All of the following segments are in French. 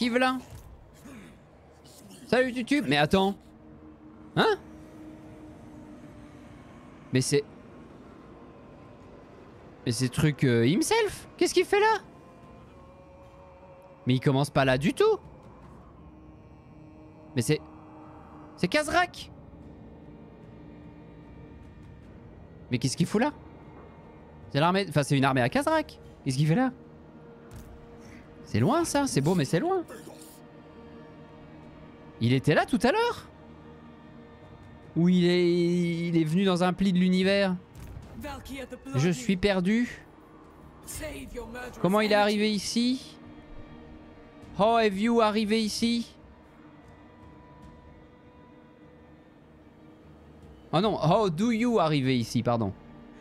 esquive là. Salut YouTube. Mais attends. Hein? Mais c'est... Mais c'est truc himself. Qu'est-ce qu'il fait là? Mais il commence pas là du tout. Mais c'est... C'est Kazrak. Mais qu'est-ce qu'il fout là? C'est l'armée... Enfin c'est une armée à Kazrak. Qu'est-ce qu'il fait là? C'est loin ça, c'est beau mais c'est loin. Il était là tout à l'heure? Ou il est venu dans un pli de l'univers? Je suis perdu. Comment il est arrivé ici? How have you arrivé ici? Oh non, how do you arriver ici, pardon.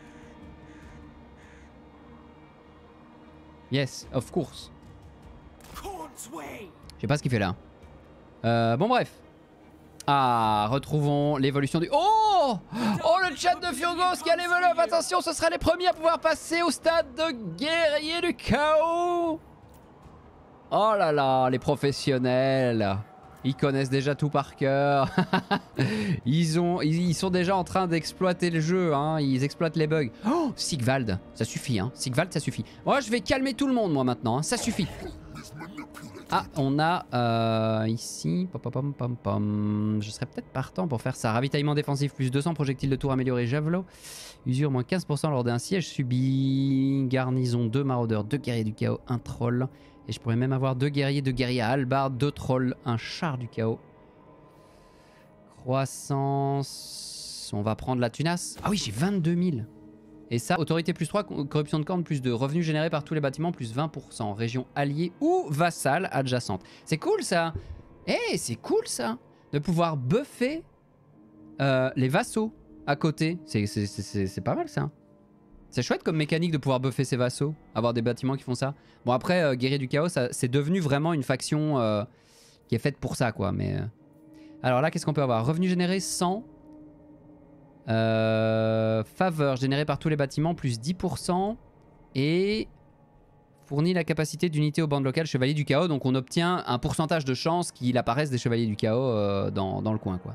Yes, of course. Je sais pas ce qu'il fait là. Bon bref. Ah, retrouvons l'évolution du... Oh! Oh, le chat de Furgos qui a level up. Attention, ce sera les premiers à pouvoir passer au stade de guerrier du chaos. Oh là là, les professionnels. Ils connaissent déjà tout par cœur. Ils sont déjà en train d'exploiter le jeu, hein. Ils exploitent les bugs. Oh, Sigvald, ça suffit, hein. Sigvald, ça suffit. Moi, je vais calmer tout le monde, moi, maintenant, hein. Ça suffit. Ah, on a ici... Je serais peut-être partant pour faire ça. Ravitaillement défensif, plus 200 projectiles de tour amélioré, javelot. Usure, moins 15% lors d'un siège subi. Garnison, 2 maraudeurs, 2 guerriers du chaos, 1 troll. Et je pourrais même avoir 2 guerriers à hallebarde, 2 trolls, 1 char du chaos. Croissance... On va prendre la tunasse. Ah oui, j'ai 22 000. Et ça, autorité plus 3, corruption de corne plus 2, revenus générés par tous les bâtiments plus 20%, région alliée ou vassale adjacente. C'est cool ça. Eh, c'est cool ça. De pouvoir buffer les vassaux à côté. C'est pas mal ça. C'est chouette comme mécanique de pouvoir buffer ses vassaux. Avoir des bâtiments qui font ça. Bon après, Guerrier du Chaos, c'est devenu vraiment une faction qui est faite pour ça quoi. Mais alors là, qu'est-ce qu'on peut avoir? Revenus générés 100. Faveur générée par tous les bâtiments plus 10% et fournit la capacité d'unité aux bandes locales chevaliers du chaos, donc on obtient un pourcentage de chance qu'il apparaisse des chevaliers du chaos dans le coin quoi.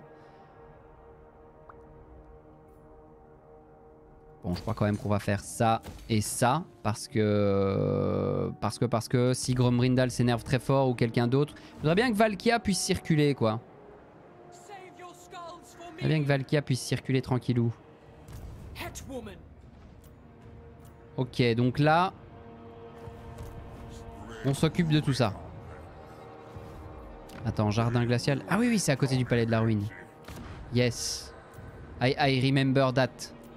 Bon, je crois quand même qu'on va faire ça et ça parce que si Gromrindal s'énerve très fort ou quelqu'un d'autre, je voudrais bien que Valkia puisse circuler quoi. J'aimerais bien que Valkia puisse circuler tranquillou. Ok, donc là, on s'occupe de tout ça. Attends, jardin glacial. Ah oui, oui, c'est à côté du palais de la ruine. Yes. I remember that.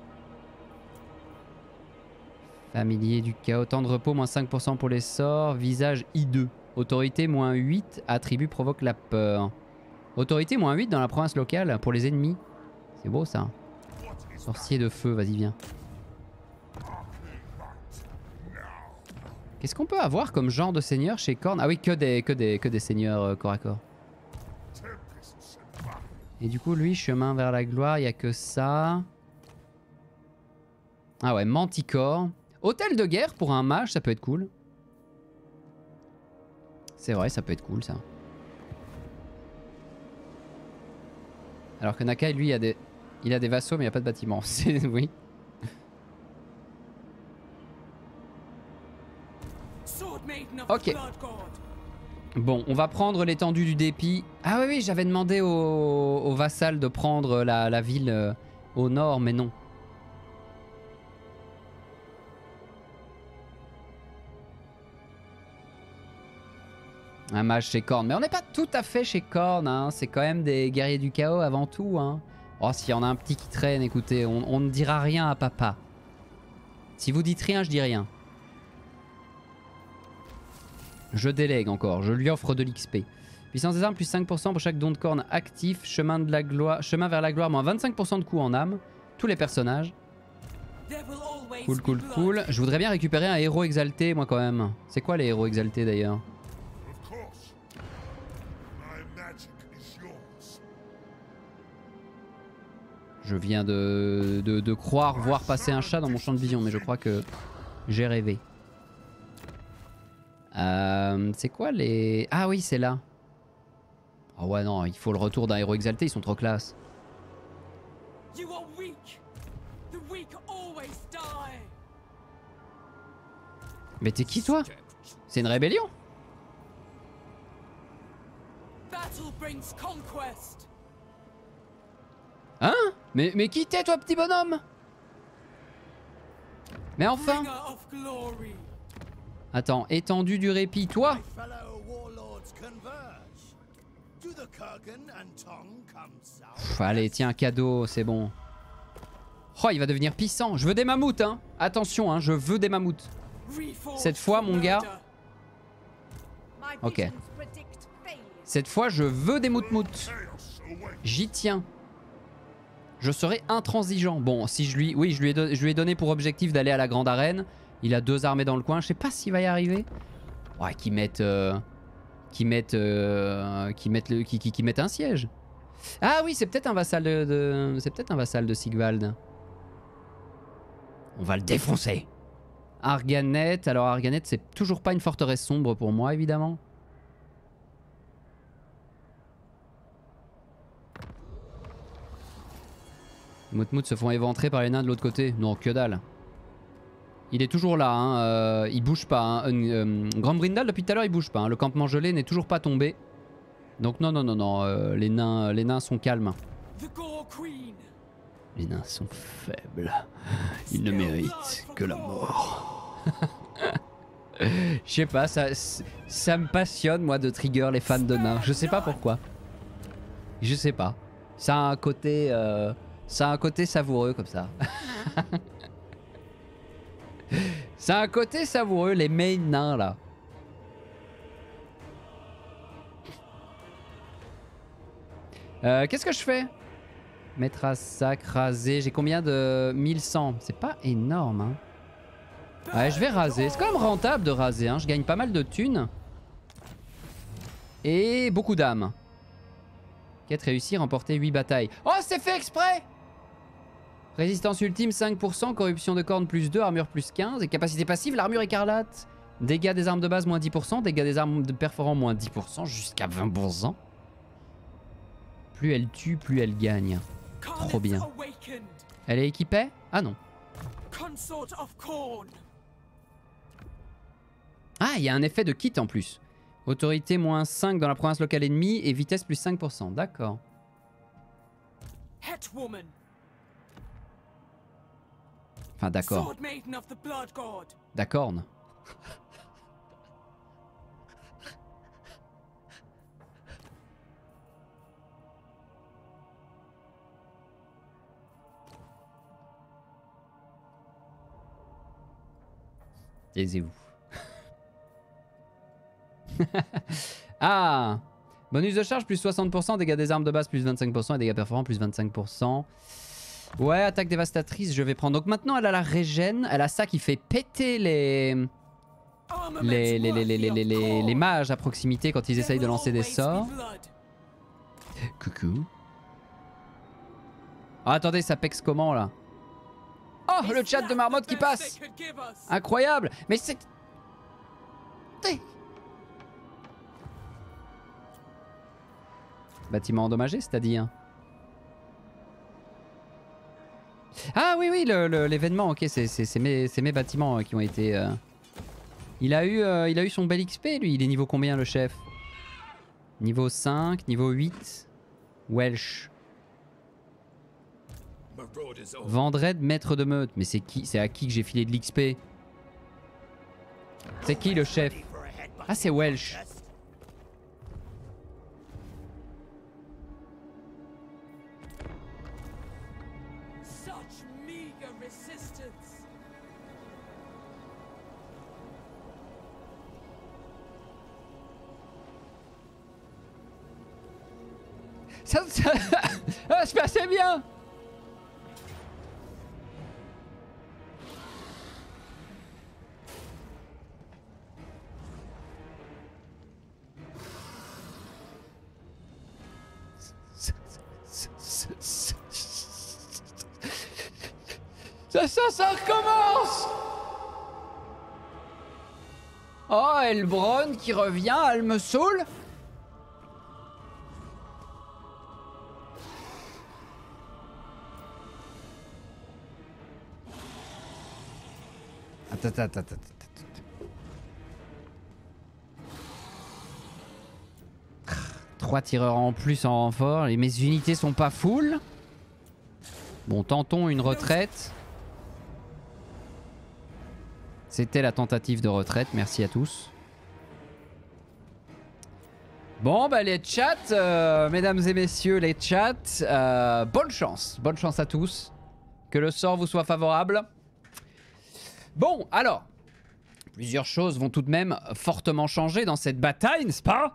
Familier du chaos. Temps de repos, moins 5% pour les sorts. Visage I2. Autorité, moins 8. Attribut provoque la peur. Autorité moins 8 dans la province locale pour les ennemis. C'est beau ça. Sorcier de feu, vas-y viens. Qu'est-ce qu'on peut avoir comme genre de seigneur chez Khorne? Ah oui, que des seigneurs corps à corps. Et du coup lui, chemin vers la gloire, il n'y a que ça. Ah ouais, Manticore. Hôtel de guerre pour un mage, ça peut être cool. C'est vrai, ça peut être cool ça. Alors que Nakai, lui, il a des vassaux, mais il n'y a pas de bâtiment. Oui. Ok. Bon, on va prendre l'étendue du dépit. Ah oui, oui, j'avais demandé au vassal de prendre la ville au nord, mais non. Un mage chez Khorne. Mais on n'est pas tout à fait chez Khorne, hein. C'est quand même des guerriers du chaos avant tout, hein. Oh, s'il y en a un petit qui traîne, écoutez, on ne dira rien à papa. Si vous dites rien, je dis rien. Je délègue encore, je lui offre de l'XP. Puissance des armes, plus 5% pour chaque don de corne actif. Chemin vers la gloire, moins 25% de coût en âme. Tous les personnages. Cool, cool, cool. Je voudrais bien récupérer un héros exalté, moi, quand même. C'est quoi les héros exaltés, d'ailleurs? Je viens de croire voir passer un chat dans mon champ de vision, mais je crois que j'ai rêvé. C'est quoi les... Ah oui, c'est là. Ah ouais, non, il faut le retour d'un héros exalté, ils sont trop classe. Mais t'es qui toi? C'est une rébellion? Hein? Mais qui t'es toi petit bonhomme? Mais enfin! Attends, étendue du répit, toi? Pff, allez, tiens, cadeau, c'est bon. Oh, il va devenir puissant. Je veux des mammouths, hein. Attention, hein, je veux des mammouths. Cette fois, mon gars. Ok. Cette fois, je veux des moutmout. J'y tiens. Je serai intransigeant. Bon, si je lui... Oui, je lui ai donné pour objectif d'aller à la grande arène. Il a 2 armées dans le coin. Je sais pas s'il va y arriver. Ouais, qu'ils mettent un siège. Ah oui, c'est peut-être un vassal c'est peut-être un vassal de Sigvald. On va le défoncer. Arganet. Alors Arganet, c'est toujours pas une forteresse sombre pour moi, évidemment. Moutmout se font éventrer par les nains de l'autre côté. Non, que dalle. Il est toujours là, hein. Il bouge pas. Hein. Grand Brindal, depuis tout à l'heure, il bouge pas. Hein. Le campement gelé n'est toujours pas tombé. Donc non, non, non, non. Les nains sont calmes. Les nains sont faibles. Ils ne méritent que la mort. Je sais pas, ça me passionne, moi, de trigger les fans de nains. Je sais pas pourquoi. Je sais pas. Ça a un côté... Ça a un côté savoureux comme ça. Ça a un côté savoureux, les main nains là. Qu'est-ce que je fais? Mettre à sac, raser. J'ai combien de 1100? C'est pas énorme. Hein. Ouais, je vais raser. C'est quand même rentable de raser. Hein. Je gagne pas mal de thunes. Et beaucoup d'âmes. Quête réussie, remporter 8 batailles. Oh, c'est fait exprès! Résistance ultime 5%, corruption de cornes plus 2, armure plus 15 et capacité passive, l'armure écarlate. Dégâts des armes de base moins 10%, dégâts des armes de perforant moins 10%, jusqu'à 20%. Plus elle tue, plus elle gagne. Trop bien. Elle est équipée? Ah non. Ah, il y a un effet de kit en plus. Autorité moins 5 dans la province locale ennemie et vitesse plus 5%. D'accord. Enfin, d'accord. D'accord. Taisez-vous. Ah! Bonus de charge plus 60%, dégâts des armes de base plus 25% et dégâts perforants plus 25%. Ouais, attaque dévastatrice, je vais prendre. Donc maintenant, elle a la régène. Elle a ça qui fait péter les mages à proximité quand ils essayent de lancer des sorts. Coucou. Oh, attendez, ça pexe comment là? Oh, le chat de marmotte qui passe! Incroyable! Mais c'est... Bâtiment endommagé, c'est-à-dire? Ah oui, oui, l'événement, ok, c'est mes bâtiments qui ont été... Il a eu son bel XP, lui. Il est niveau combien, le chef? Niveau 5, niveau 8. Welsh. Vendred, maître de meute. Mais c'est qui? C'est à qui que j'ai filé de l'XP? C'est qui, le chef? Ah, c'est Welsh. Ça se passait bien. Ça recommence. Oh, Elbron qui revient, elle me saoule. Attends. 3 tireurs en plus en renfort. Et mes unités sont pas full. Bon, tentons une retraite. C'était la tentative de retraite. Merci à tous. Bon, bah les chats, mesdames et messieurs, les chats, bonne chance. Bonne chance à tous. Que le sort vous soit favorable. Bon, alors, plusieurs choses vont tout de même fortement changer dans cette bataille, n'est-ce pas?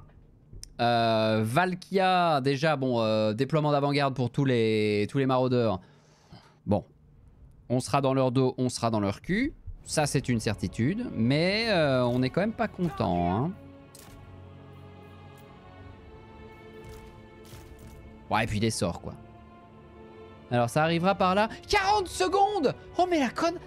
Valkia, déjà, bon, déploiement d'avant-garde pour tous les maraudeurs. Bon, on sera dans leur dos, on sera dans leur cul. Ça, c'est une certitude, mais on est quand même pas content, hein. Ouais, et puis des sorts, quoi. Alors, ça arrivera par là. 40 secondes! Oh, mais la conne...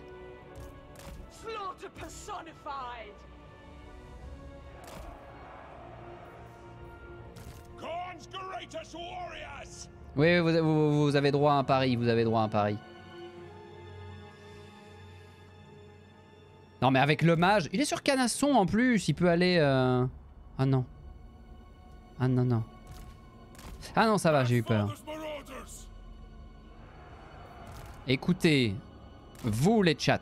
Oui, vous avez droit à un pari, vous avez droit à un pari. Non mais avec le mage, il est sur canasson en plus, il peut aller... Ah non. Ah non, non. Ah non, ça va, j'ai eu peur. Écoutez, vous les chats,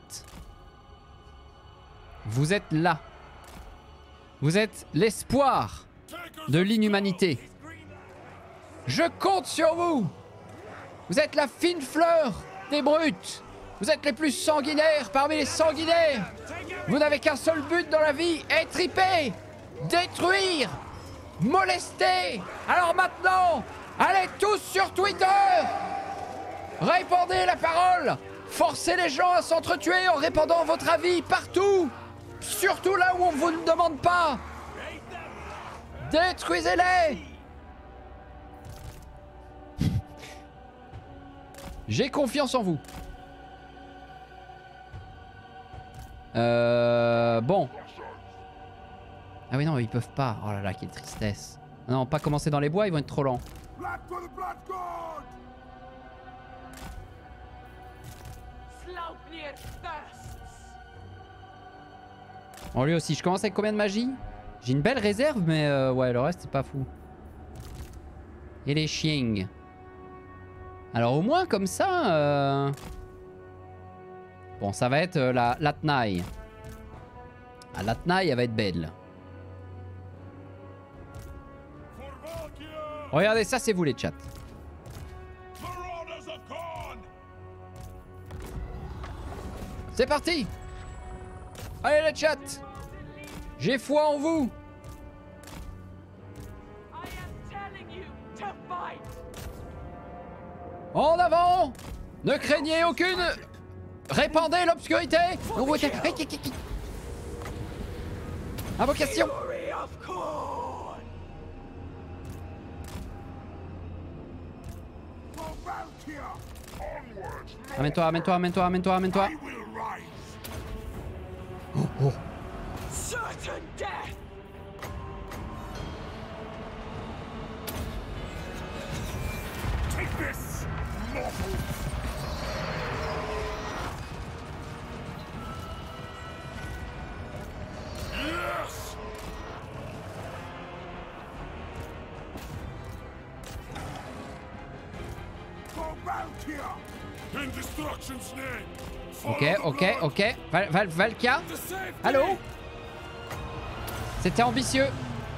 vous êtes là. Vous êtes l'espoir de l'inhumanité. Je compte sur vous. Vous êtes la fine fleur des brutes. Vous êtes les plus sanguinaires parmi les sanguinaires. Vous n'avez qu'un seul but dans la vie, étriper, détruire, molester. Alors maintenant, allez tous sur Twitter. Répandez la parole. Forcez les gens à s'entretuer en répandant votre avis partout. Surtout là où on vous ne demande pas. Détruisez-les. J'ai confiance en vous. Bon. Ah oui non, ils peuvent pas. Oh là là, quelle tristesse. Non, pas commencer dans les bois, ils vont être trop lents. Bon, lui aussi, je commence avec combien de magie? J'ai une belle réserve, mais ouais, le reste, c'est pas fou. Et les chiens. Alors au moins, comme ça... Bon, ça va être la tenaille. Ah, la tenaille, elle va être belle. Regardez, ça, c'est vous, les chats. C'est parti! Allez, les chats! J'ai foi en vous! En avant! Ne craignez aucune... Répandez l'obscurité! Invocation! Amène-toi, amène-toi, amène-toi, amène-toi, amène-toi! Oh, oh. Ok, ok, ok. Valkia? Allô? C'était ambitieux.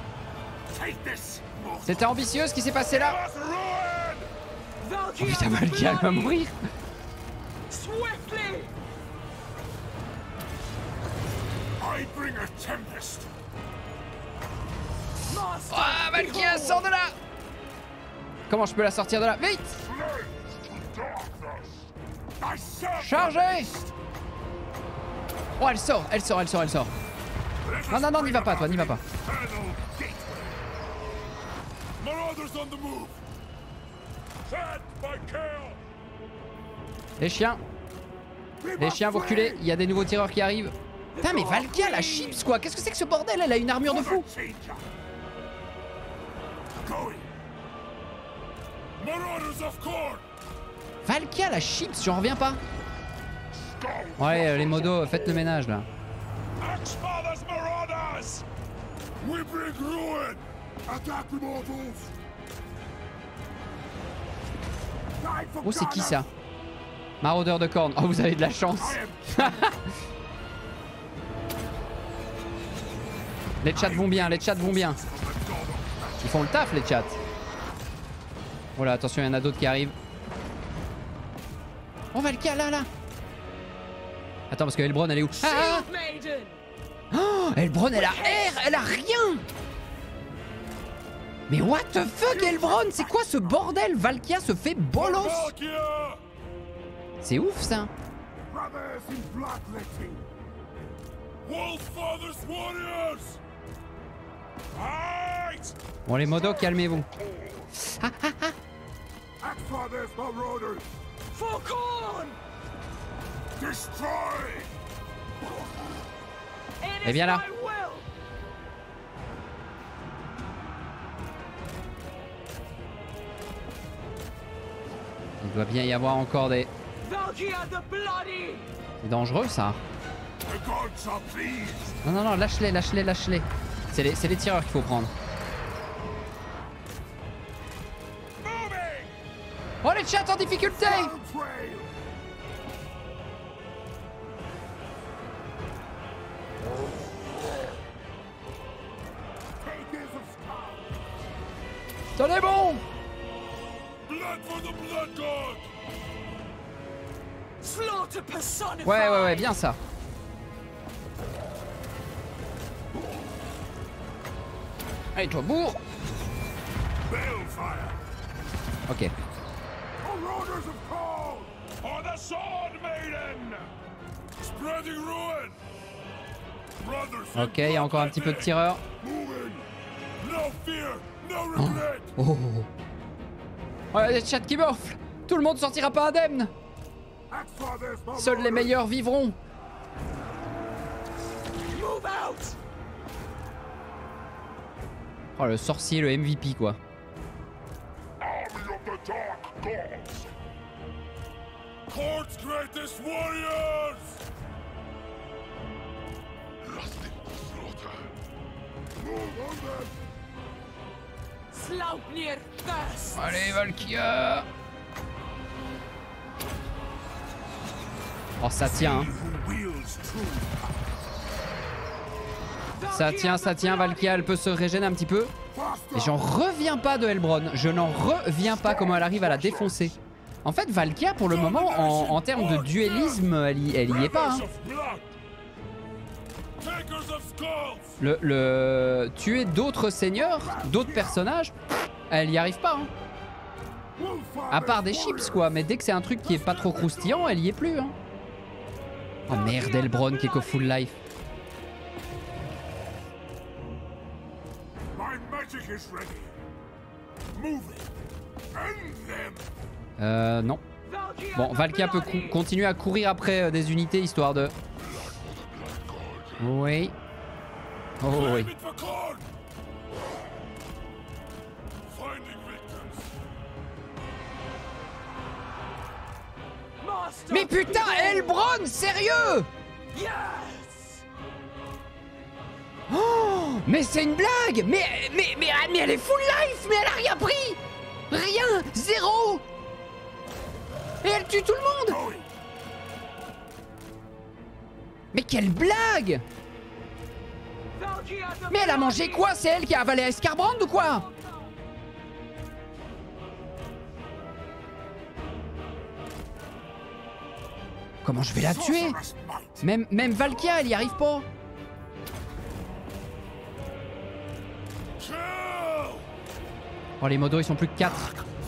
C'était ambitieux ce qui s'est passé là. Oh putain, Valkia, elle va mourir. Oh, Valkia, sors de là. Comment je peux la sortir de là? Vite! Chargez! Oh, elle sort, elle sort, elle sort, elle sort. Non, non, non, n'y va pas, toi, n'y va pas. Les chiens, vous reculez, il y a des nouveaux tireurs qui arrivent. Putain, mais Valkia, la chips, quoi. Qu'est-ce que c'est que ce bordel? Elle a une armure de fou. Valkia, la chips, j'en reviens pas. Ouais, les modos, faites le ménage, là. Oh, c'est qui ça? Maraudeur de cornes. Oh, vous avez de la chance. Les chats vont bien, les chats vont bien. Ils font le taf, les chats. Oh là, attention, il y en a d'autres qui arrivent. Oh, Valkia, là, là. Attends, parce que Elbron, elle est où? Ah, oh, Elbron, elle a R, elle a rien. Mais what the fuck, Elbron? C'est quoi ce bordel? Valkia se fait bolos. C'est ouf, ça. Bon, les modos, calmez-vous. Ah, ah, ah. Et viens là. Il doit bien y avoir encore des... C'est dangereux, ça. Non, non, non, lâche-les, lâche-les, lâche-les. C'est les tireurs qu'il faut prendre. Oh, les chats en difficulté! Tenez bon! Ouais, ouais, ouais, bien ça. Allez, toi, bourre! Ok. Ok, il y a encore un petit peu de tireur. Oh, oh, oh. Oh, les chats qui morflent. Tout le monde sortira pas indemne. Seuls les meilleurs vivront. Oh, le sorcier, le MVP, quoi. Allez, Valkia. Oh, ça tient, hein. Ça tient, Valkia, elle peut se régénérer un petit peu. Et j'en reviens pas de Elbron. Je n'en reviens pas comment elle arrive à la défoncer. En fait, Valkia, pour le moment, en termes de duellisme, elle y est pas, hein. Tuer d'autres seigneurs, d'autres personnages, elle y arrive pas, hein. À part des chips, quoi. Mais dès que c'est un truc qui est pas trop croustillant, elle y est plus, hein. Oh merde, Elbron qui est qu'au full life. Non. Bon, Valkia peut continuer à courir après des unités histoire de... Oui. Oh oui. Mais putain, Elbron, sérieux? Oh, mais c'est une blague. Mais elle est full life. Mais elle a rien pris. Rien. Zéro. Et elle tue tout le monde. Mais quelle blague. Mais elle a mangé quoi? C'est elle qui a avalé Escarbrand ou quoi? Comment je vais la tuer? Même Valkia, elle y arrive pas. Oh, les modos, ils sont plus que 4.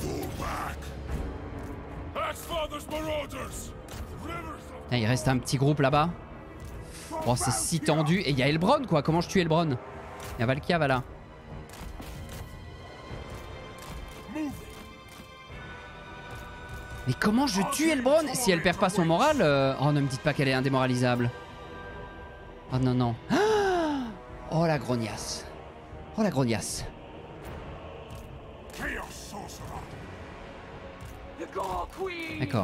Il reste un petit groupe là-bas. Oh, c'est si tendu. Et il y a Elbron, quoi. Comment je tue Elbron? Il y a Valkia, voilà. Mais comment je tue Elbron si elle perd pas son moral? Oh, ne me dites pas qu'elle est indémoralisable. Oh non, non. Oh la grognasse. Oh la grognasse. D'accord.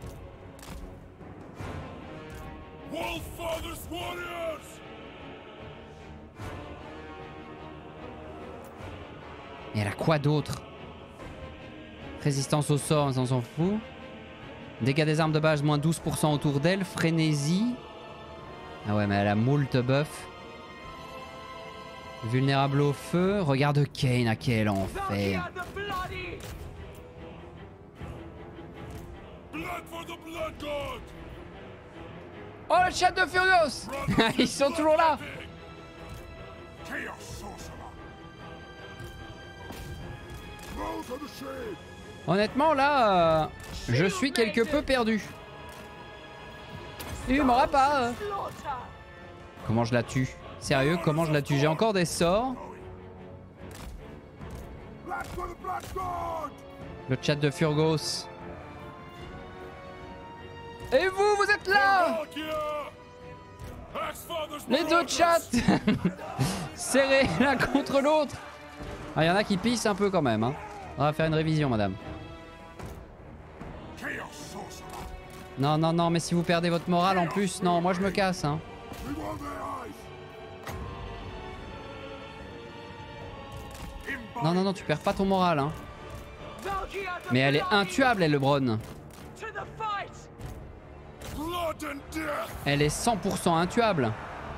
Mais elle a quoi d'autre? Résistance au sort, on s'en fout. Dégâts des armes de base, moins 12% autour d'elle. Frénésie. Ah ouais, mais elle a moult buff. Vulnérable au feu. Regarde Kayn, à quel enfer. Oh, le chat de Furios. Ils sont toujours là. Honnêtement, là, je suis quelque peu perdu. Il m'aura pas. Comment je la tue? Sérieux, comment je la tue? J'ai encore des sorts. Le chat de Furgos. Et vous, vous êtes là! Les deux chats serrés l'un contre l'autre. Ah, y en a qui pissent un peu quand même. Hein. On va faire une révision, madame. Non, non, non, mais si vous perdez votre morale en plus, non, moi je me casse. Hein. Non, non, non, tu perds pas ton moral. Hein. Mais elle est intuable, elle, Lebron. Elle est 100% intuable.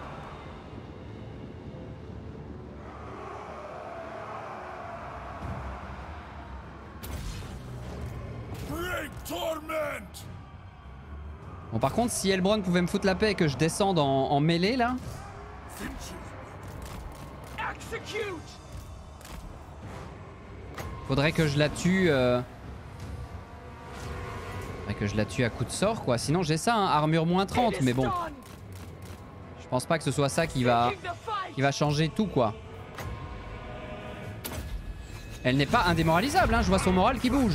Bon, par contre, si Elbron pouvait me foutre la paix et que je descende en mêlée là. Faudrait que je la tue. Faudrait que je la tue à coup de sort quoi. Sinon j'ai ça, hein, armure moins 30, mais bon. Je pense pas que ce soit ça qui va changer tout quoi. Elle n'est pas indémoralisable, hein, je vois son moral qui bouge.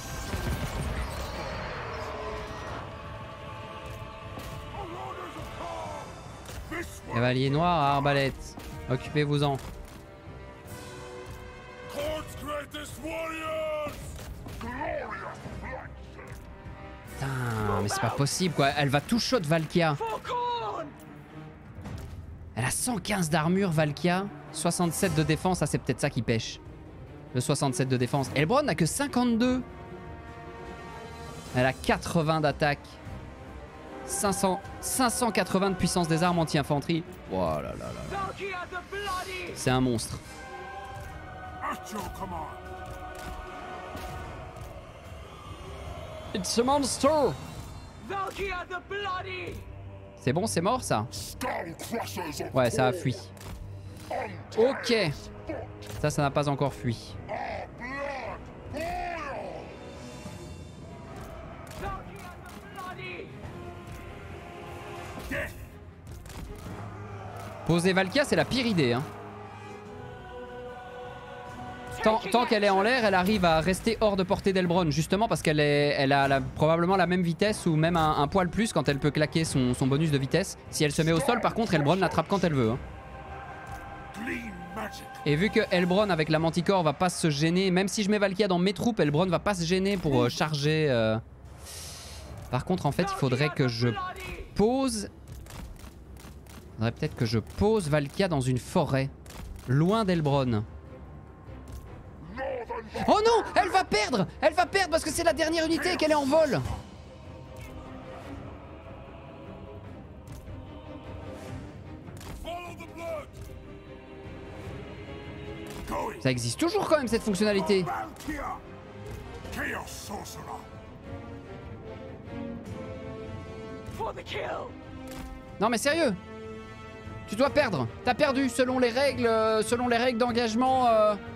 Cavalier noir à arbalète. Occupez-vous-en. Putain, mais c'est pas possible quoi. Elle va tout shot Valkia. Elle a 115 d'armure Valkia. 67 de défense. Ah, c'est peut-être ça qui pêche. Le 67 de défense. Elbron n'a que 52. Elle a 80 d'attaque. 580 de puissance des armes anti-infanterie. Oh là là là. C'est un monstre. It's a monster. C'est bon, c'est mort ça? Ouais, ça a fui. Ok. Ça n'a pas encore fui. Poser Valkia, c'est la pire idée. Hein. Tant qu'elle est en l'air, elle arrive à rester hors de portée d'Elbron. Justement parce qu'elle a probablement la même vitesse ou même un poil plus quand elle peut claquer son bonus de vitesse. Si elle se met au sol, par contre, Elbron l'attrape quand elle veut. Hein. Et vu que Elbron avec la Manticore va pas se gêner, même si je mets Valkia dans mes troupes, Elbron va pas se gêner pour charger. Par contre, en fait, il faudrait que je pose... Il faudrait peut-être que je pose Valkia dans une forêt, loin d'Elbron. Oh non, elle va perdre! Elle va perdre parce que c'est la dernière unité et qu'elle est en vol. Ça existe toujours quand même cette fonctionnalité. Non mais sérieux, tu dois perdre. T'as perdu selon les règles d'engagement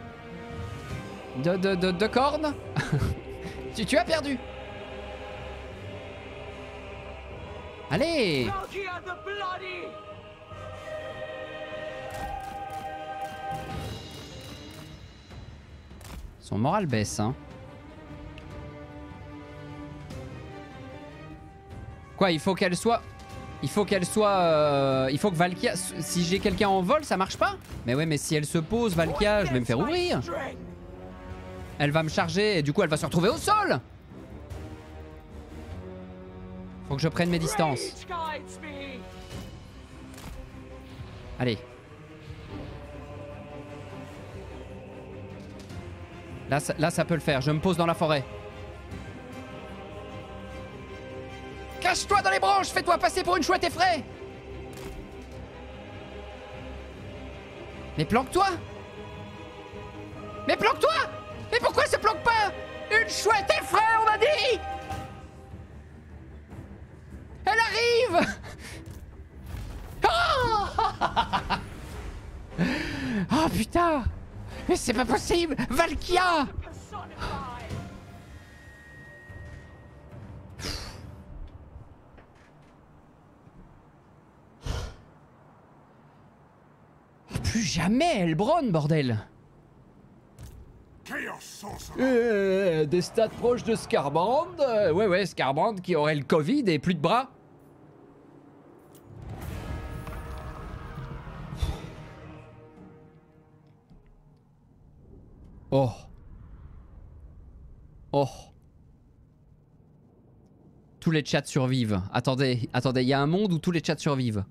de corne. tu as perdu. Allez. Son moral baisse, hein. Quoi, il faut qu'elle soit... Il faut qu'elle soit... il faut que Valkia... Si j'ai quelqu'un en vol, ça marche pas? Mais ouais, mais si elle se pose, Valkia, je vais me faire ouvrir. Elle va me charger et du coup, elle va se retrouver au sol. Faut que je prenne mes distances. Allez. Là, ça peut le faire. Je me pose dans la forêt. Cache-toi dans les branches. Fais-toi passer pour une chouette effraie. Mais planque-toi. Mais planque-toi. Mais pourquoi se planque pas? Une chouette effraie, on m'a dit. Elle arrive. Oh putain. Mais c'est pas possible. Valkia. Plus jamais Elbron, bordel. Des stats proches de Scarbrand. Ouais, Scarbrand qui aurait le Covid et plus de bras. Oh. Oh. Tous les chats survivent. Attendez, il y a un monde où tous les chats survivent.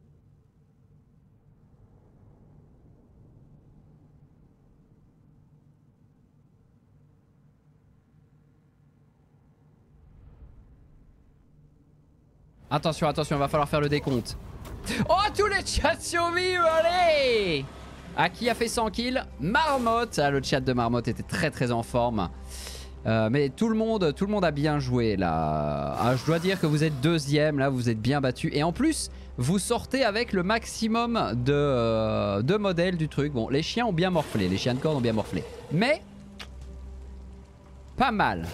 Attention, attention, il va falloir faire le décompte. Oh, tous les chats survivent, allez! Ah, qui a fait 100 kills? Marmotte. Ah, le chat de Marmotte était très en forme. Mais tout le monde a bien joué là. Ah, je dois dire que vous êtes deuxième là, vous êtes bien battu. Et en plus, vous sortez avec le maximum de modèles du truc. Bon, les chiens ont bien morflé, les chiens de corne ont bien morflé. Mais, pas mal.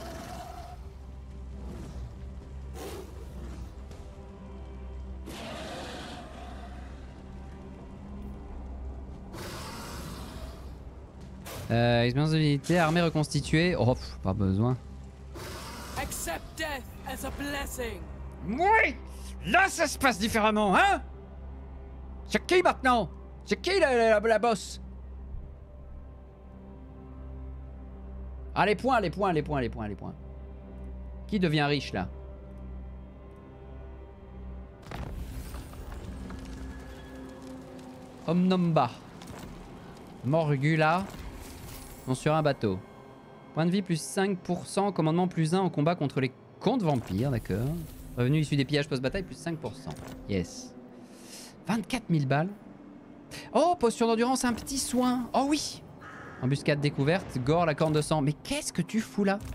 Expérience de l'unité, armée reconstituée. Oh, pas besoin. Oui, là ça se passe différemment, hein? C'est qui maintenant? C'est qui la boss? Ah, les points. Qui devient riche là? Omnomba. Morgula. On sur un bateau. Point de vie plus 5%, commandement plus 1 en combat contre les contes vampires, d'accord. Revenu issu des pillages post-bataille plus 5%. Yes. 24 000 balles. Oh, posture d'endurance, un petit soin. Oh oui. Embuscade découverte, gore, la corne de sang. Mais qu'est-ce que tu fous là?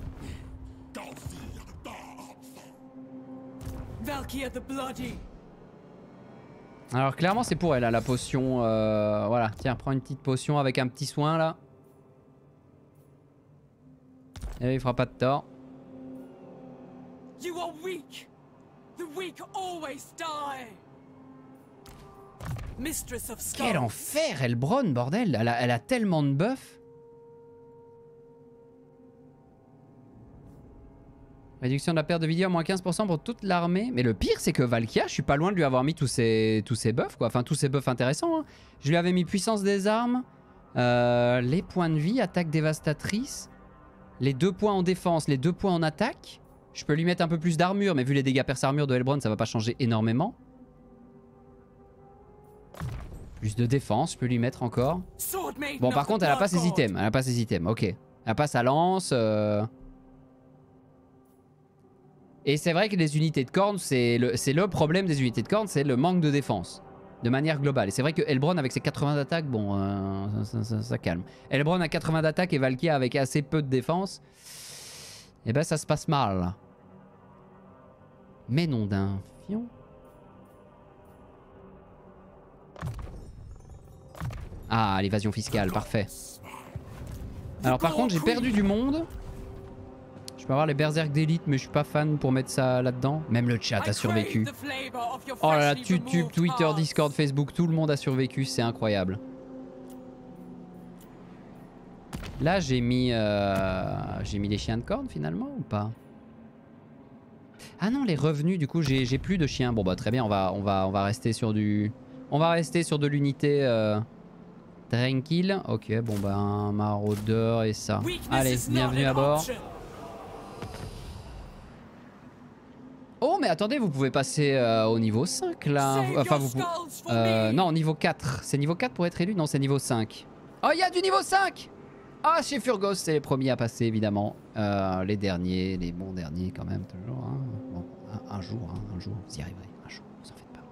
Alors clairement c'est pour elle, hein, la potion. Voilà, tiens, prends une petite potion avec un petit soin là. Et il fera pas de tort. Quel enfer, Elbron, bordel. Elle a tellement de buffs. Réduction de la perte de vie à moins 15% pour toute l'armée. Mais le pire, c'est que Valkia, je suis pas loin de lui avoir mis tous ses buffs, quoi. Enfin, tous ses buffs intéressants. Hein. Je lui avais mis puissance des armes, les points de vie, attaque dévastatrice, les 2 points en défense, les 2 points en attaque. Je peux lui mettre un peu plus d'armure, mais vu les dégâts perce-armure de Elbron, ça va pas changer énormément. Plus de défense, je peux lui mettre encore. Bon, par contre, elle a pas ses items. Ok. Elle a pas sa lance. Et c'est vrai que les unités de corne, c'est le problème des unités de corne, c'est le manque de défense. De manière globale. Et c'est vrai que Elbron avec ses 80 d'attaque, bon, ça calme. Elbron a 80 d'attaque et Valkia avec assez peu de défense. Et ben ça se passe mal. Mais non d'un fion. Ah, l'évasion fiscale, parfait. Alors par contre, j'ai perdu du monde. Je peux avoir les berserk d'élite, mais je suis pas fan pour mettre ça là-dedans. Même le chat a survécu. Oh là là, YouTube, Twitter, Discord, Facebook, tout le monde a survécu, c'est incroyable. Là, j'ai mis les chiens de corne finalement ou pas? Ah non, les revenus, du coup, j'ai plus de chiens. Bon bah très bien, on va rester sur du... On va rester sur de l'unité tranquille. Ok, bon bah un maraudeur et ça. Allez, bienvenue à bord. Oh mais attendez, vous pouvez passer au niveau 5 là. Enfin vous pouvez... non, au niveau 4. C'est niveau 4 pour être élu? Non, c'est niveau 5. Oh, il y a du niveau 5! Ah, chez Furgos, c'est les premiers à passer évidemment. Les derniers, les bons derniers quand même, toujours. Hein. Bon, un jour, vous y arriverez. Un jour, vous en faites pas.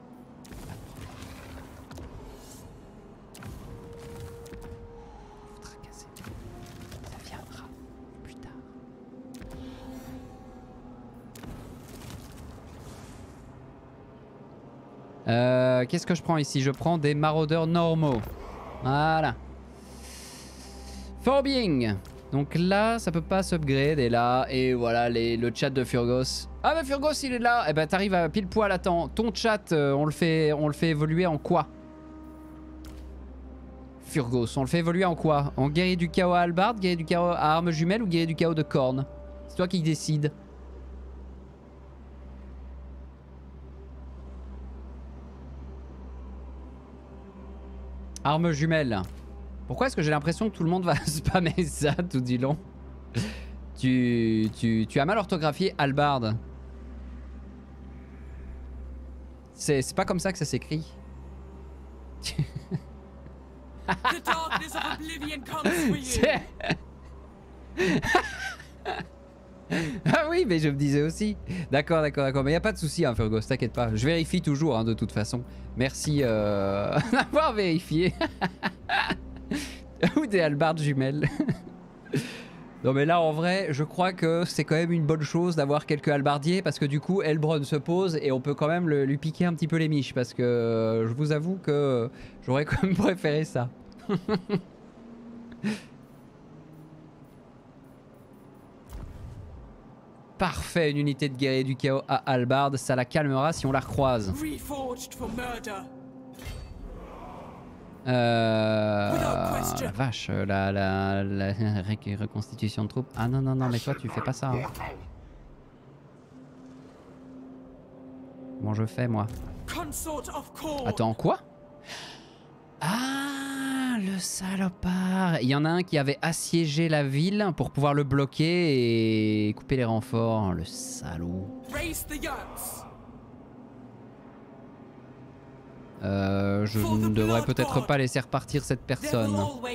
Vous tracassez. Ça viendra plus tard. Qu'est-ce que je prends ici? Je prends des maraudeurs normaux. Voilà. For being. Donc là, ça peut pas s'upgrade. Et là, et voilà le chat de Furgos. Ah bah Furgos, il est là. Eh ben t'arrives à pile poil. Attends, ton chat, on le fait évoluer en quoi? Furgos, on le fait évoluer en quoi? En guerrier du chaos à hallebarde, guerrier du chaos à armes jumelles ou guerrier du chaos de cornes? C'est toi qui décides. Armes jumelles. Pourquoi est-ce que j'ai l'impression que tout le monde va spammer ça tout du long? Tu as mal orthographié hallebarde. C'est pas comme ça que ça s'écrit. Ah oui, mais je me disais aussi. D'accord. Mais y a pas de souci, hein, Furgos, t'inquiète pas. Je vérifie toujours, hein, de toute façon. Merci d'avoir vérifié. Ou des hallebardes jumelles. Non mais là en vrai je crois que c'est quand même une bonne chose d'avoir quelques hallebardiers parce que du coup Elbron se pose et on peut quand même lui piquer un petit peu les miches parce que je vous avoue que j'aurais quand même préféré ça. Parfait, une unité de guerrier du chaos à hallebarde, ça la calmera si on la recroise. La vache, la reconstitution de troupes. Ah non, mais toi tu fais pas ça. Hein. Comment je fais moi? Attends, quoi? Ah, le salopard. Il y en a un qui avait assiégé la ville pour pouvoir le bloquer et couper les renforts. Le salaud. Je ne devrais peut-être pas laisser repartir cette personne.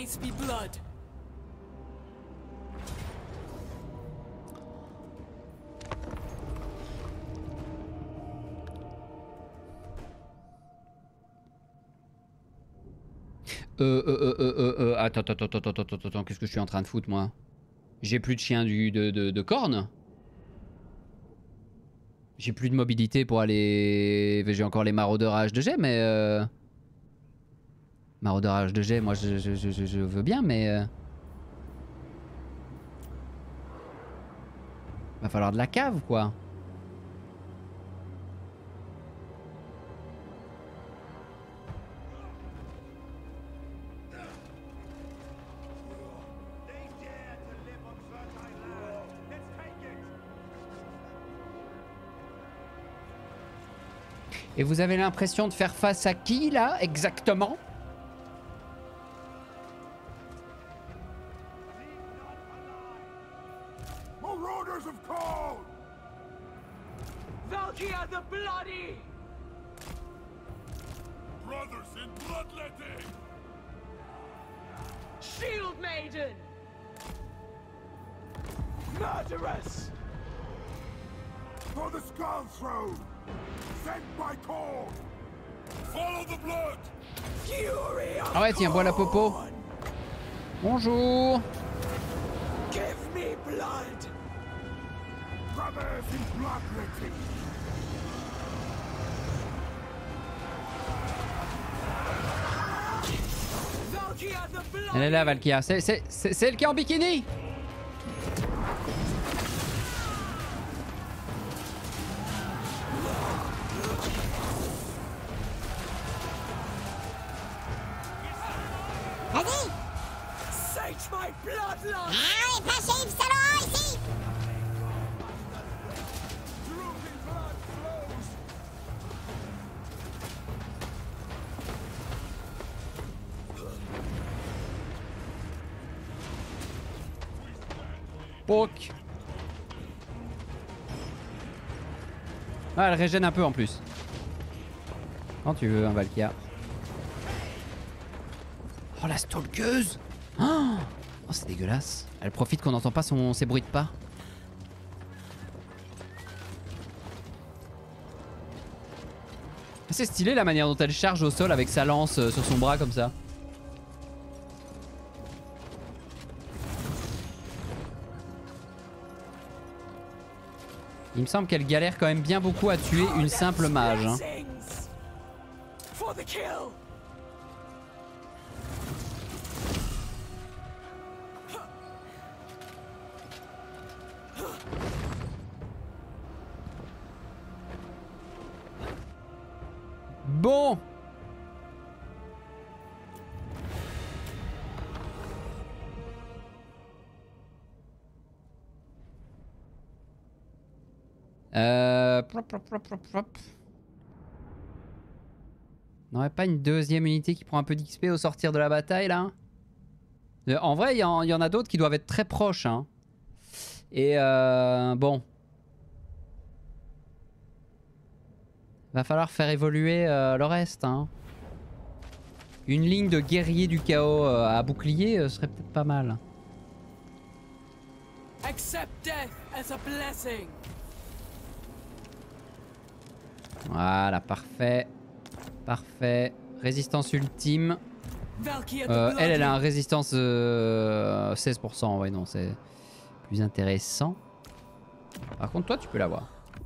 Attends, qu'est-ce que je suis en train de foutre moi? J'ai plus de chien de corne. J'ai plus de mobilité pour aller... J'ai encore les maraudeurs à H2G, mais... Maraudeurs à H2G, moi je veux bien, mais... Va falloir de la cave, quoi. Et vous avez l'impression de faire face à qui, là, exactement? Marauders of Khorne! Valkia the Bloody! Brothers in bloodletting! Shield Maiden! Murderess! For the Skull Throne! Sent by Khorne! Follow the blood! Fury of Ah ouais, tiens, bois la popo. Bonjour. Give me blood! Brothers in bloodletting! Valkia the Bloody! Elle est là, Valkia. C'est elle qui est en bikini. Vas-y! Sage my bloodlust! Ah, les passifs, salaud, ici! Poc. Ah, elle régène un peu en plus. Quand tu veux, un Valkia. Oh, la stalkeuse. Oh, c'est dégueulasse. Elle profite qu'on n'entend pas ses bruits de pas. C'est stylé la manière dont elle charge au sol avec sa lance sur son bras comme ça. Il me semble qu'elle galère quand même bien beaucoup à tuer une simple mage. Hein. Bon. On n'aurait pas une deuxième unité qui prend un peu d'XP au sortir de la bataille là? En vrai, il y en a d'autres qui doivent être très proches. Hein. Et bon. Va falloir faire évoluer le reste. Hein. Une ligne de guerriers du chaos à bouclier serait peut-être pas mal. Accept death as a blessing. Voilà, parfait. Parfait. Résistance ultime. Elle a un résistance 16%. Ouais, non, c'est plus intéressant. Par contre, toi, tu peux l'avoir.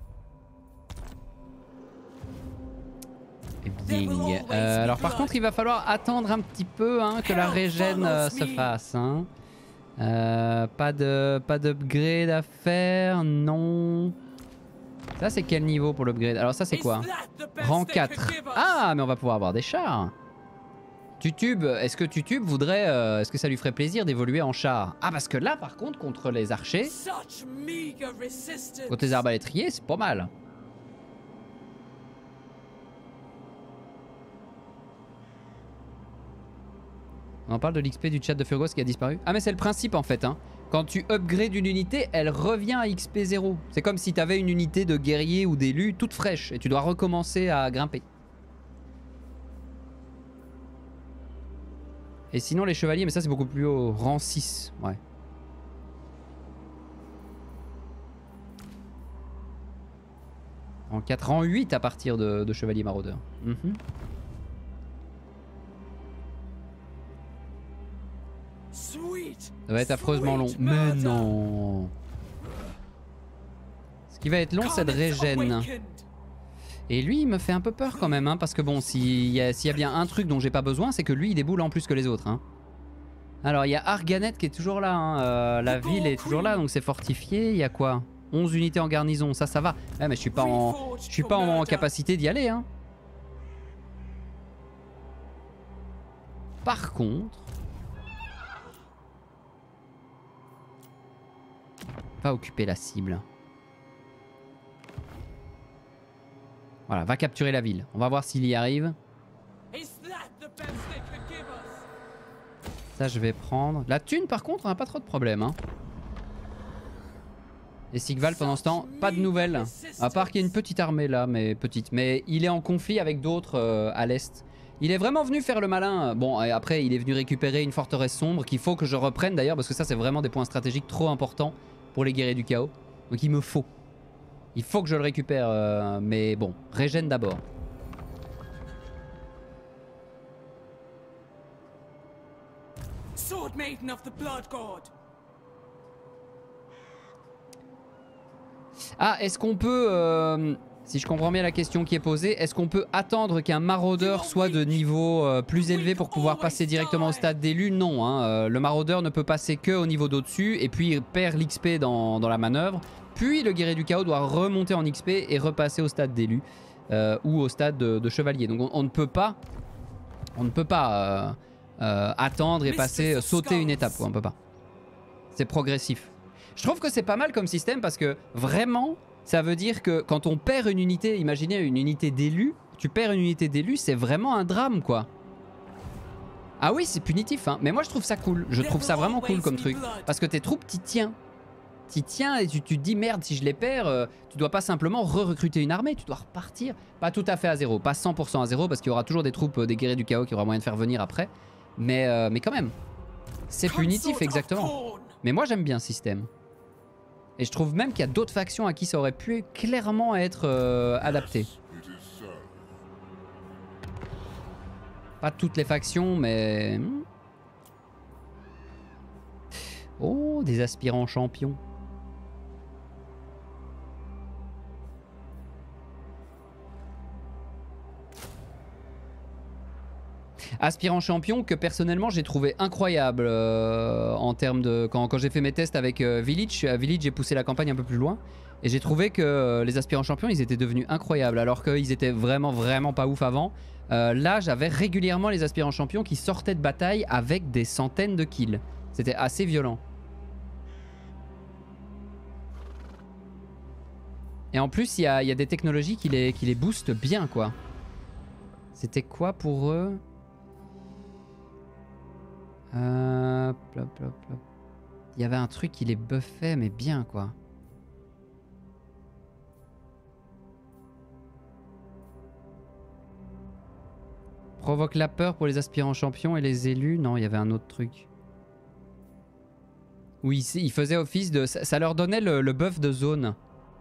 Bing. Alors, par contre, il va falloir attendre un petit peu hein, que la régène se fasse. Hein. Pas d'upgrade à faire, non. Ça c'est quel niveau pour l'upgrade? Alors ça c'est quoi? Rang 4. Ah mais on va pouvoir avoir des chars. Tutube, est-ce que Tutube voudrait... est-ce que ça lui ferait plaisir d'évoluer en char? Ah parce que là par contre contre les archers, contre les arbalétriers c'est pas mal. On en parle de l'XP du chat de Furgos qui a disparu. Ah mais c'est le principe en fait hein. Quand tu upgrades une unité, elle revient à XP 0. C'est comme si tu avais une unité de guerrier ou d'élu toute fraîche et tu dois recommencer à grimper. Et sinon les chevaliers, mais ça c'est beaucoup plus haut, rang 6, ouais. Rang 4, rang 8 à partir de chevalier maraudeur. Ça va être affreusement long. Mais non. Ce qui va être long, c'est de régène. Et lui, il me fait un peu peur quand même, hein, parce que bon, s'il y a bien un truc dont j'ai pas besoin, c'est que lui, il déboule en plus que les autres. Hein. Alors, il y a Arganet qui est toujours là. Hein. La ville est toujours là, donc c'est fortifié. Il y a quoi? 11 unités en garnison, ça va. Ouais, mais je suis pas en capacité d'y aller. Hein. Par contre... va occuper la cible. Voilà, va capturer la ville. On va voir s'il y arrive. Ça, je vais prendre. La thune, par contre, on n'a pas trop de problème. Hein. Et Sigval, pendant ce temps, pas de nouvelles. À part qu'il y a une petite armée là, mais petite. Mais il est en conflit avec d'autres à l'est. Il est vraiment venu faire le malin. Bon, et après, il est venu récupérer une forteresse sombre qu'il faut que je reprenne d'ailleurs, parce que ça, c'est vraiment des points stratégiques trop importants pour les guerriers du chaos. Donc il me faut. Il faut que je le récupère. Mais bon, régène d'abord. Ah, est-ce qu'on peut... si je comprends bien la question qui est posée, est-ce qu'on peut attendre qu'un maraudeur soit de niveau plus élevé pour pouvoir passer directement au stade d'élu? Non, hein, le maraudeur ne peut passer que au niveau d'au-dessus et puis il perd l'XP dans la manœuvre. Puis le guerrier du chaos doit remonter en XP et repasser au stade d'élu ou au stade de chevalier. Donc on ne peut pas, attendre et passer, sauter une étape, quoi, on peut pas. C'est progressif. Je trouve que c'est pas mal comme système parce que vraiment... Ça veut dire que quand on perd une unité, imaginez une unité d'élu, tu perds une unité d'élu, c'est vraiment un drame quoi. Ah oui, c'est punitif hein, mais moi je trouve ça cool, je trouve ça vraiment cool comme truc. Parce que tes troupes t'y tiennent. t'y tiens et tu te dis merde si je les perds, tu dois pas simplement re-recruter une armée, tu dois repartir. Pas tout à fait à zéro, pas 100% à zéro parce qu'il y aura toujours des troupes des guerriers du chaos qui aura moyen de faire venir après. Mais quand même, c'est punitif exactement. Mais moi j'aime bien ce système. Et je trouve même qu'il y a d'autres factions à qui ça aurait pu clairement être adapté. Pas toutes les factions mais... Oh, des aspirants champions. Aspirant champion que personnellement j'ai trouvé incroyable en termes de... Quand j'ai fait mes tests avec Village, à Village j'ai poussé la campagne un peu plus loin. Et j'ai trouvé que les aspirants champions ils étaient devenus incroyables alors qu'ils étaient vraiment pas ouf avant. Là j'avais régulièrement les aspirants champions qui sortaient de bataille avec des centaines de kills. C'était assez violent. Et en plus, il y a des technologies qui les boostent bien, quoi. C'était quoi pour eux? Plop, plop, plop. Il y avait un truc qui les buffait, mais bien, quoi. Provoque la peur pour les aspirants champions et les élus. Non, il y avait un autre truc. Oui, il faisait office de... Ça leur donnait le buff de zone.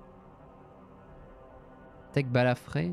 Tech balafré.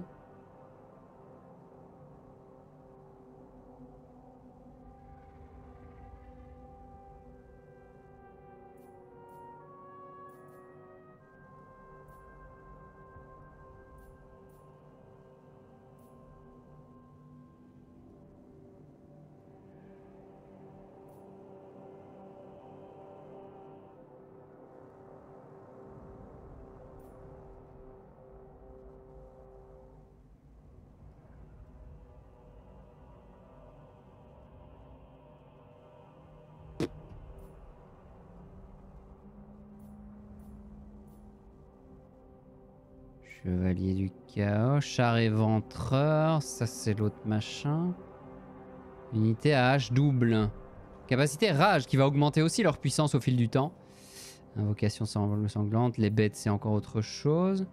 Chevalier du chaos, char éventreur, ça c'est l'autre machin. Unité à hache double. Capacité rage qui va augmenter aussi leur puissance au fil du temps. Invocation sanglante, les bêtes c'est encore autre chose.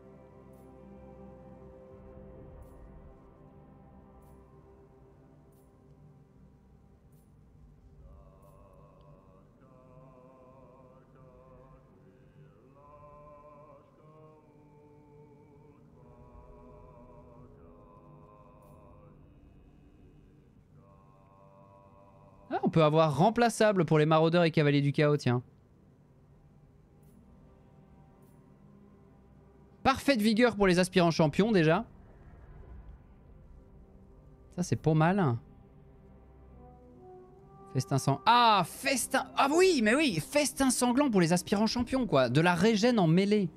Ah, on peut avoir remplaçable pour les maraudeurs et cavaliers du chaos, tiens. Parfaite vigueur pour les aspirants champions déjà. Ça c'est pas mal. Festin sanglant. Ah, festin. Ah oui, mais oui, festin sanglant pour les aspirants champions quoi. De la régène en mêlée.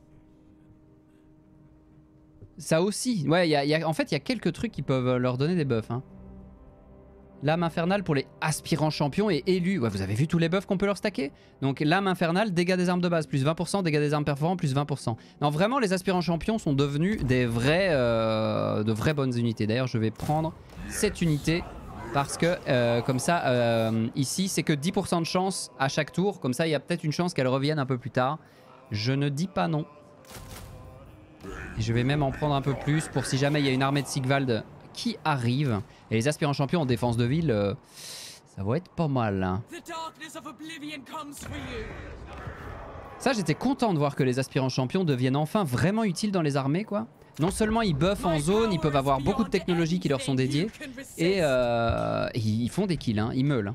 Ça aussi. Ouais, en fait il y a quelques trucs qui peuvent leur donner des buffs. Hein. Lame infernale pour les aspirants champions et élus. Ouais, vous avez vu tous les buffs qu'on peut leur stacker? Donc lame infernale, dégâts des armes de base, plus 20%, dégâts des armes perforants, plus 20%. Non, vraiment, les aspirants champions sont devenus des vrais, de vraies bonnes unités. D'ailleurs, je vais prendre cette unité parce que comme ça, ici, c'est que 10% de chance à chaque tour. Comme ça, il y a peut-être une chance qu'elle revienne un peu plus tard. Je ne dis pas non. Et je vais même en prendre un peu plus pour si jamais il y a une armée de Sigvald qui arrive. Et les aspirants champions en défense de ville, ça va être pas mal. Hein. Ça, j'étais content de voir que les aspirants champions deviennent enfin vraiment utiles dans les armées, quoi. Non seulement ils buffent en zone, ils peuvent avoir beaucoup de technologies qui leur sont dédiées. Et ils font des kills, hein, ils meulent.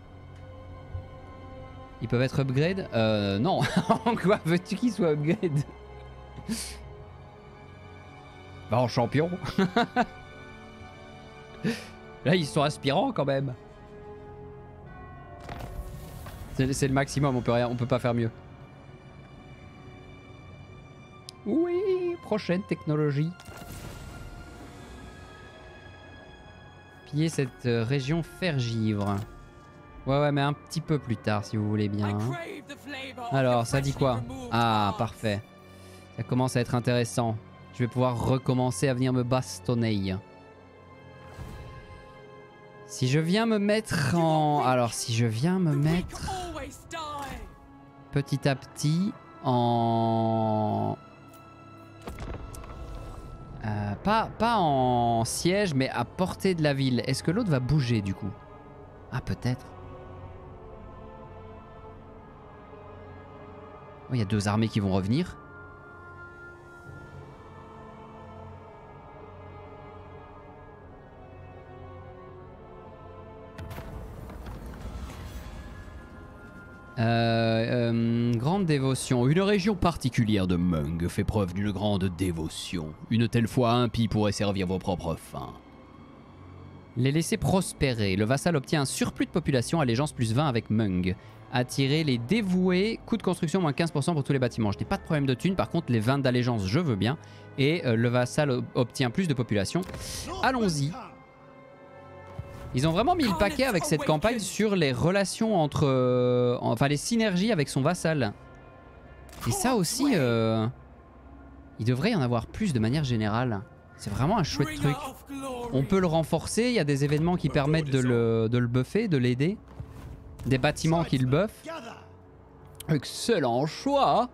Ils peuvent être upgrade non. Quoi veux-tu qu'ils soient upgrade? Bah en champion. Là ils sont aspirants quand même. C'est le maximum, on peut pas faire mieux. Oui, prochaine technologie. Piller cette région fergivre. Ouais, mais un petit peu plus tard si vous voulez bien. Hein. Alors, ça dit quoi? Ah, parfait. Ça commence à être intéressant. Je vais pouvoir recommencer à venir me bastonner. Si je viens me mettre en... Alors, si je viens me mettre... petit à petit en... pas en siège, mais à portée de la ville. Est-ce que l'autre va bouger du coup? Ah, peut-être. Oh, il y a deux armées qui vont revenir. Grande dévotion. Une région particulière de Mung fait preuve d'une grande dévotion. Une telle foi impie pourrait servir vos propres fins. Les laisser prospérer. Le vassal obtient un surplus de population, allégeance plus 20 avec Mung. Attirer les dévoués, coût de construction moins 15% pour tous les bâtiments. Je n'ai pas de problème de thunes, par contre les 20 d'allégeance je veux bien. Et le vassal obtient plus de population. Allons-y. Ils ont vraiment mis le paquet avec cette campagne sur les relations entre... enfin les synergies avec son vassal. Et ça aussi, il devrait y en avoir plus de manière générale. C'est vraiment un chouette truc. On peut le renforcer, il y a des événements qui permettent de le buffer, de l'aider. Des bâtiments qui le buffent. Excellent choix.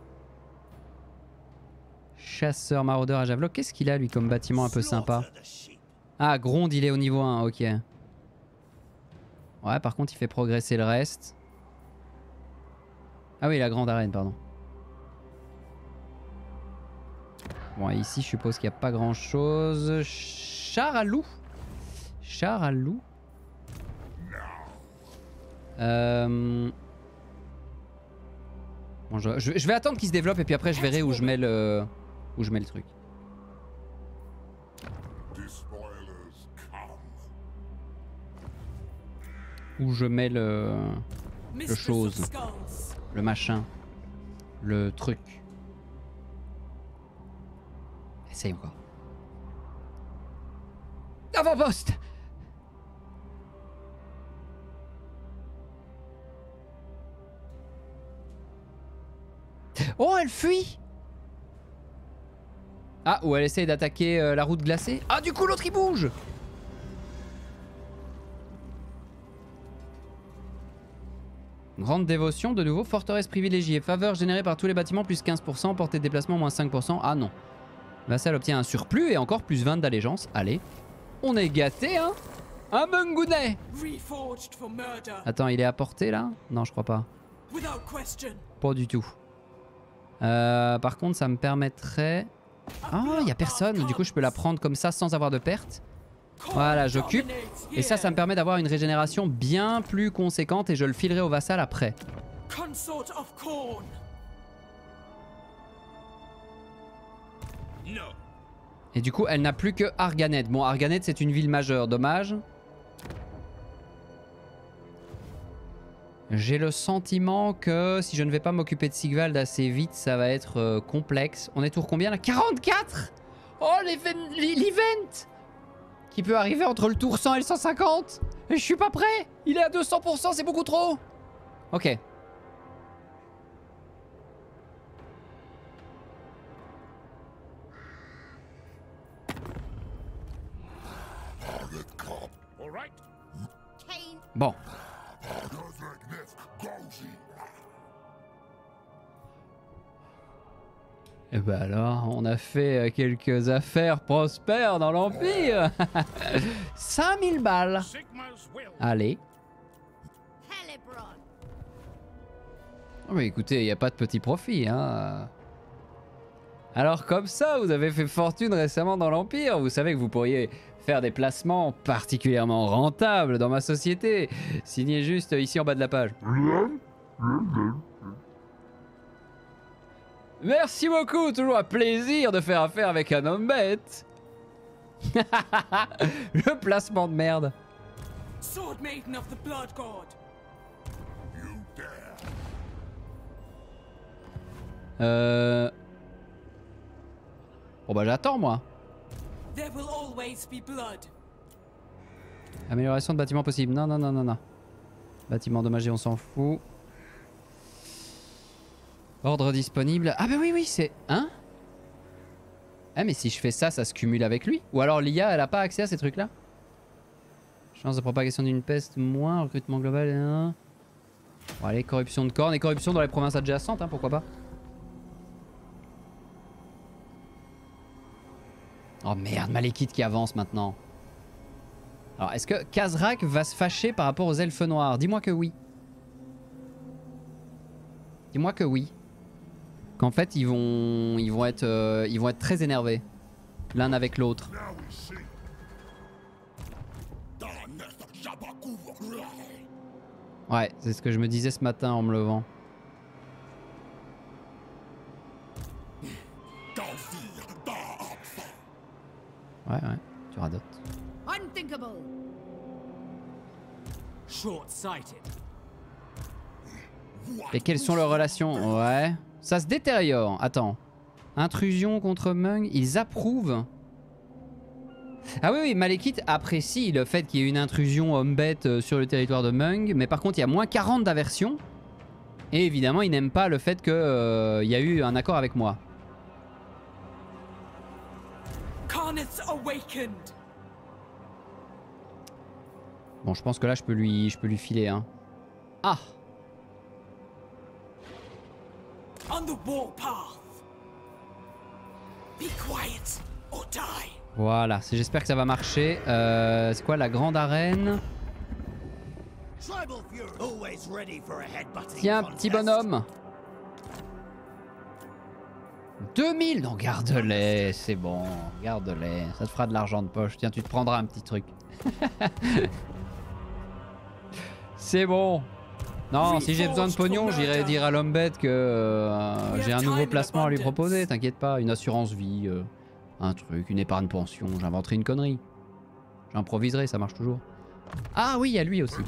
Chasseur maraudeur à javelot. Qu'est-ce qu'il a lui comme bâtiment un peu sympa? Ah, Gronde, il est au niveau 1, ok. Ouais, par contre, il fait progresser le reste. Ah oui, la grande arène, pardon. Bon, ici, je suppose qu'il n'y a pas grand-chose. Char à loup. Char à loup. Bon, je vais attendre qu'il se développe et puis après, je verrai où je mets le truc. Où je mets le chose, le machin, le truc. Essaye encore. Avant-poste! Oh, elle fuit! Ah, ou elle essaye d'attaquer la route glacée. Ah, du coup, l'autre il bouge! Grande dévotion, de nouveau, forteresse privilégiée. Faveur générée par tous les bâtiments, plus 15%. Portée de déplacement, moins 5%. Ah non. Vassal obtient un surplus et encore plus 20 d'allégeance. Allez. On est gâté, hein? Un Mungounet! Attends, il est à portée là? Non, je crois pas. Pas du tout. Par contre, ça me permettrait... Ah, il y a personne. Du coup, je peux la prendre comme ça sans avoir de perte. Voilà, j'occupe. Et ça me permet d'avoir une régénération bien plus conséquente et je le filerai au vassal après. Et du coup, elle n'a plus que Arganet. Bon, Arganet, c'est une ville majeure, dommage. J'ai le sentiment que si je ne vais pas m'occuper de Sigvald assez vite, ça va être complexe. On est tour combien là? 44! Oh, l'event qui peut arriver entre le tour 100 et le 150. Et je suis pas prêt. Il est à 200%, c'est beaucoup trop. Ok. Bon. Et bah alors, on a fait quelques affaires prospères dans l'Empire. 5000 balles. Allez. Oh mais écoutez, il n'y a pas de petit profit, hein. Alors comme ça, vous avez fait fortune récemment dans l'Empire. Vous savez que vous pourriez faire des placements particulièrement rentables dans ma société. Signez juste ici en bas de la page. Merci beaucoup, toujours un plaisir de faire affaire avec un homme bête. Le placement de merde. Sword Maiden of the Blood God. Bon bah j'attends moi. There will always be blood. Amélioration de bâtiment possible. Non, non, non, non, non. Bâtiment endommagé, on s'en fout. Ordre disponible. Ah bah oui, oui, c'est... Hein? Ah mais si je fais ça, ça se cumule avec lui? Ou alors l'IA, elle a pas accès à ces trucs-là? Chance de propagation d'une peste, moins. Recrutement global, hein. Bon, allez, corruption de cornes et corruption dans les provinces adjacentes, hein, pourquoi pas. Oh merde, Malekith qui avance maintenant. Alors, est-ce que Khazrak va se fâcher par rapport aux elfes noirs? Dis-moi que oui. Dis-moi que oui. Qu'en fait, ils vont être très énervés. L'un avec l'autre. Ouais, c'est ce que je me disais ce matin en me levant. Ouais, tu radotes. Et quelles sont leurs relations? Ouais. Ça se détériore. Attends. Intrusion contre Mung. Ils approuvent. Ah oui, Malekith apprécie le fait qu'il y ait une intrusion homme-bête sur le territoire de Mung. Mais par contre, il y a moins 40 d'aversion. Et évidemment, il n'aime pas le fait qu'il y a eu un accord avec moi. Bon, je pense que là, je peux lui filer. Hein. Ah! On the warpath. Be quiet or die. Voilà, j'espère que ça va marcher. C'est quoi la grande arène? Tiens, petit bonhomme. 2000. Non, garde-les, c'est bon. Garde-les, ça te fera de l'argent de poche. Tiens, tu te prendras un petit truc. C'est bon. Non, si j'ai besoin de pognon, j'irai dire à l'homme bête que j'ai un nouveau placement à lui proposer. T'inquiète pas, une assurance vie, un truc, une épargne pension. J'inventerai une connerie. J'improviserai, ça marche toujours. Ah oui, il y a lui aussi.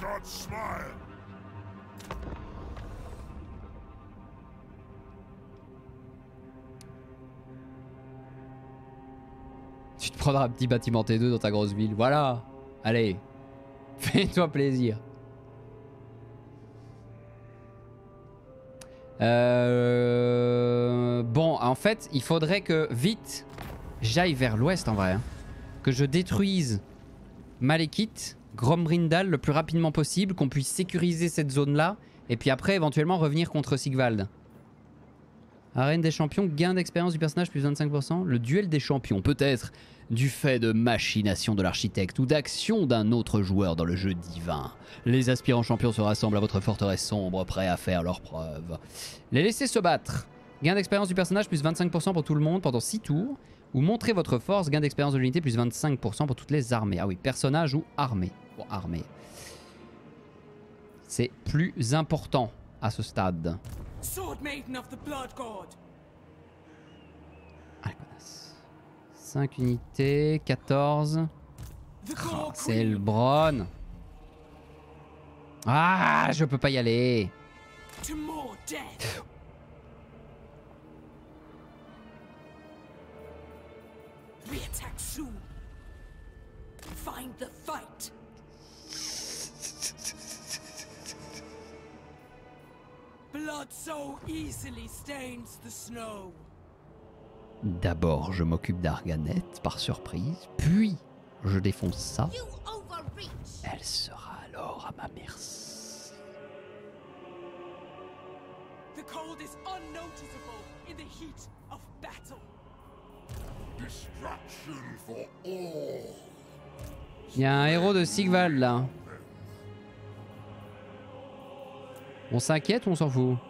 Tu te prendras un petit bâtiment T2 dans ta grosse ville. Voilà. Allez, fais-toi plaisir. Bon, en fait, il faudrait que vite j'aille vers l'ouest en vrai. Hein. Que je détruise Malekith, Grombrindal le plus rapidement possible, qu'on puisse sécuriser cette zone-là, et puis après éventuellement revenir contre Sigvald. Arène des champions, gain d'expérience du personnage plus 25%. Le duel des champions, peut-être du fait de machinations de l'architecte ou d'actions d'un autre joueur dans le jeu divin. Les aspirants champions se rassemblent à votre forteresse sombre, prêts à faire leurs preuves. Les laisser se battre. Gain d'expérience du personnage plus 25% pour tout le monde pendant 6 tours. Ou montrer votre force, gain d'expérience de l'unité plus 25% pour toutes les armées. Ah oui, personnage ou armée. Bon, armée. C'est plus important à ce stade. Sword Maiden of the Blood God. Allez, connasse. 5 unités, 14. Oh, c'est le Bron. Ah, je peux pas y aller. To more death. We attack soon. Find the fight. Blood so easily stains the snow. D'abord, je m'occupe d'Arganet par surprise, puis je défonce ça. Elle sera alors à ma merci. The cold is unnoticeable in the heat of battle. Distraction for all. Il y a un héros de Sigvald là. On s'inquiète ou on s'en fout?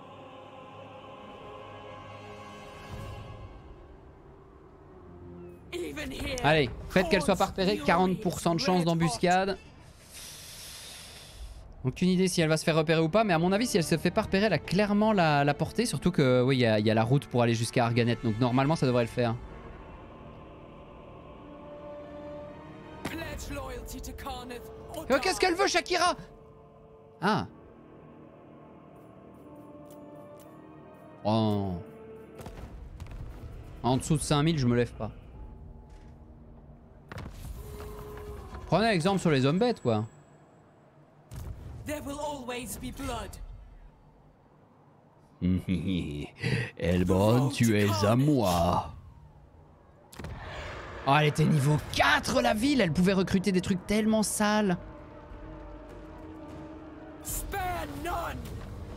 Allez, faites qu'elle soit pas repérée, 40% de chance d'embuscade. Aucune idée si elle va se faire repérer ou pas, mais à mon avis, si elle se fait pas repérer, elle a clairement la portée. Surtout que, oui, il y a la route pour aller jusqu'à Arganet, donc normalement ça devrait le faire. Qu'est-ce qu'elle veut, Shakira? Ah. Oh. En dessous de 5000, je me lève pas. Prenez l'exemple sur les hommes bêtes, quoi. There will always be blood. Elbron, tu es à moi. Oh, elle était niveau 4, la ville. Elle pouvait recruter des trucs tellement sales. Spare none.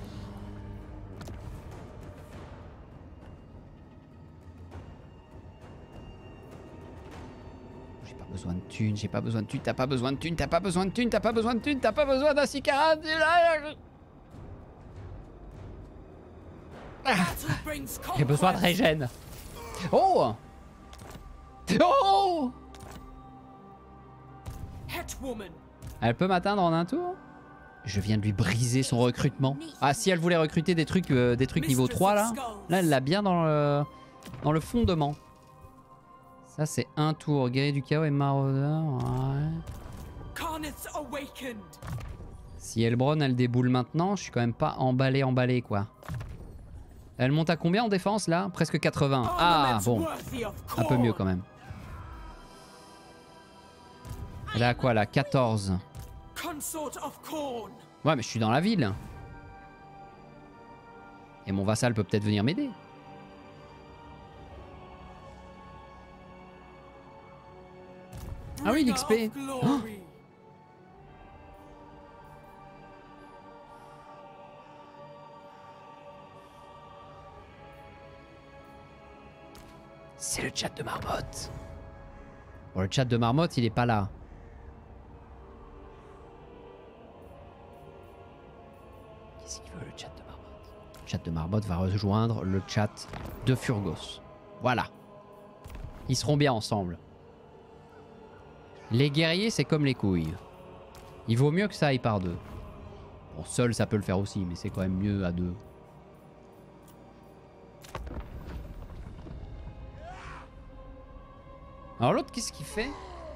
Besoin de thunes, j'ai pas besoin de thunes, t'as pas besoin de thunes, t'as pas besoin de thunes, t'as pas besoin de thunes, t'as pas besoin d'un Sicaran. Battle brings J'ai besoin de conquest. régène. Oh! Oh! Hetwoman. Elle peut m'atteindre en un tour? Je viens de lui briser son recrutement. Ah, si elle voulait recruter des trucs niveau 3 là, elle l'a bien dans le fondement. Ça c'est un tour. Guerrier du chaos et maraudeur. Ouais. Karnith's awakened. Si Elbron elle déboule maintenant, je suis quand même pas emballé quoi. Elle monte à combien en défense là? Presque 80. Ah Armaments bon, worthy of un peu mieux Khorne. quand même. Elle est à quoi là? 14. Consort of Khorne. Ouais mais je suis dans la ville. Et mon vassal peut peut-être venir m'aider. Ah oui, Bringer l'XP. of glory. C'est le chat de Marmotte. Bon, le chat de Marmotte, il est pas là. Qu'est-ce qu'il veut le chat de Marmotte? Le chat de Marmotte va rejoindre le chat de Furgos. Voilà. Ils seront bien ensemble. Les guerriers, c'est comme les couilles. Il vaut mieux que ça aille par deux. Bon, seul, ça peut le faire aussi, mais c'est quand même mieux à deux. Alors l'autre, qu'est-ce qu'il fait?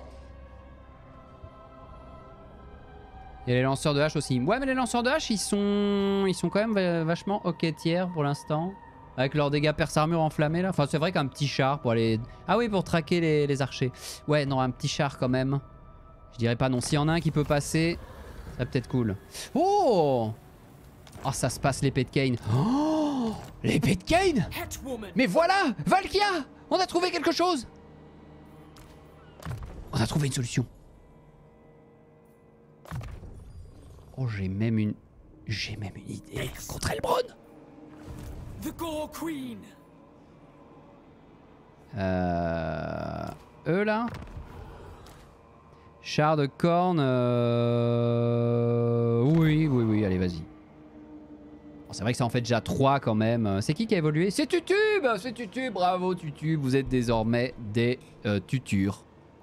Il y a les lanceurs de hache aussi. Ouais, mais les lanceurs de hache, ils sont quand même vachement ok tiers pour l'instant. Avec leurs dégâts perce-armure enflammés là. Enfin, c'est vrai qu'un petit char pour aller... Ah oui, pour traquer les archers. Ouais, non, un petit char quand même. Je dirais pas non. S'il y en a un qui peut passer, ça serait peut-être cool. Oh! Oh, ça se passe l'épée de Kane. Oh! L'épée de Kane! Hetwoman. Mais voilà! Valkia! On a trouvé quelque chose! On a trouvé une solution. Oh, j'ai même une idée contre Elbron. The Gore Queen. Eux là. Char de corne. Oui, allez, vas-y. Bon, c'est vrai que ça en fait déjà 3 quand même. C'est qui a évolué? C'est Tutube! C'est Tutube, bravo Tutube. Vous êtes désormais des tutures.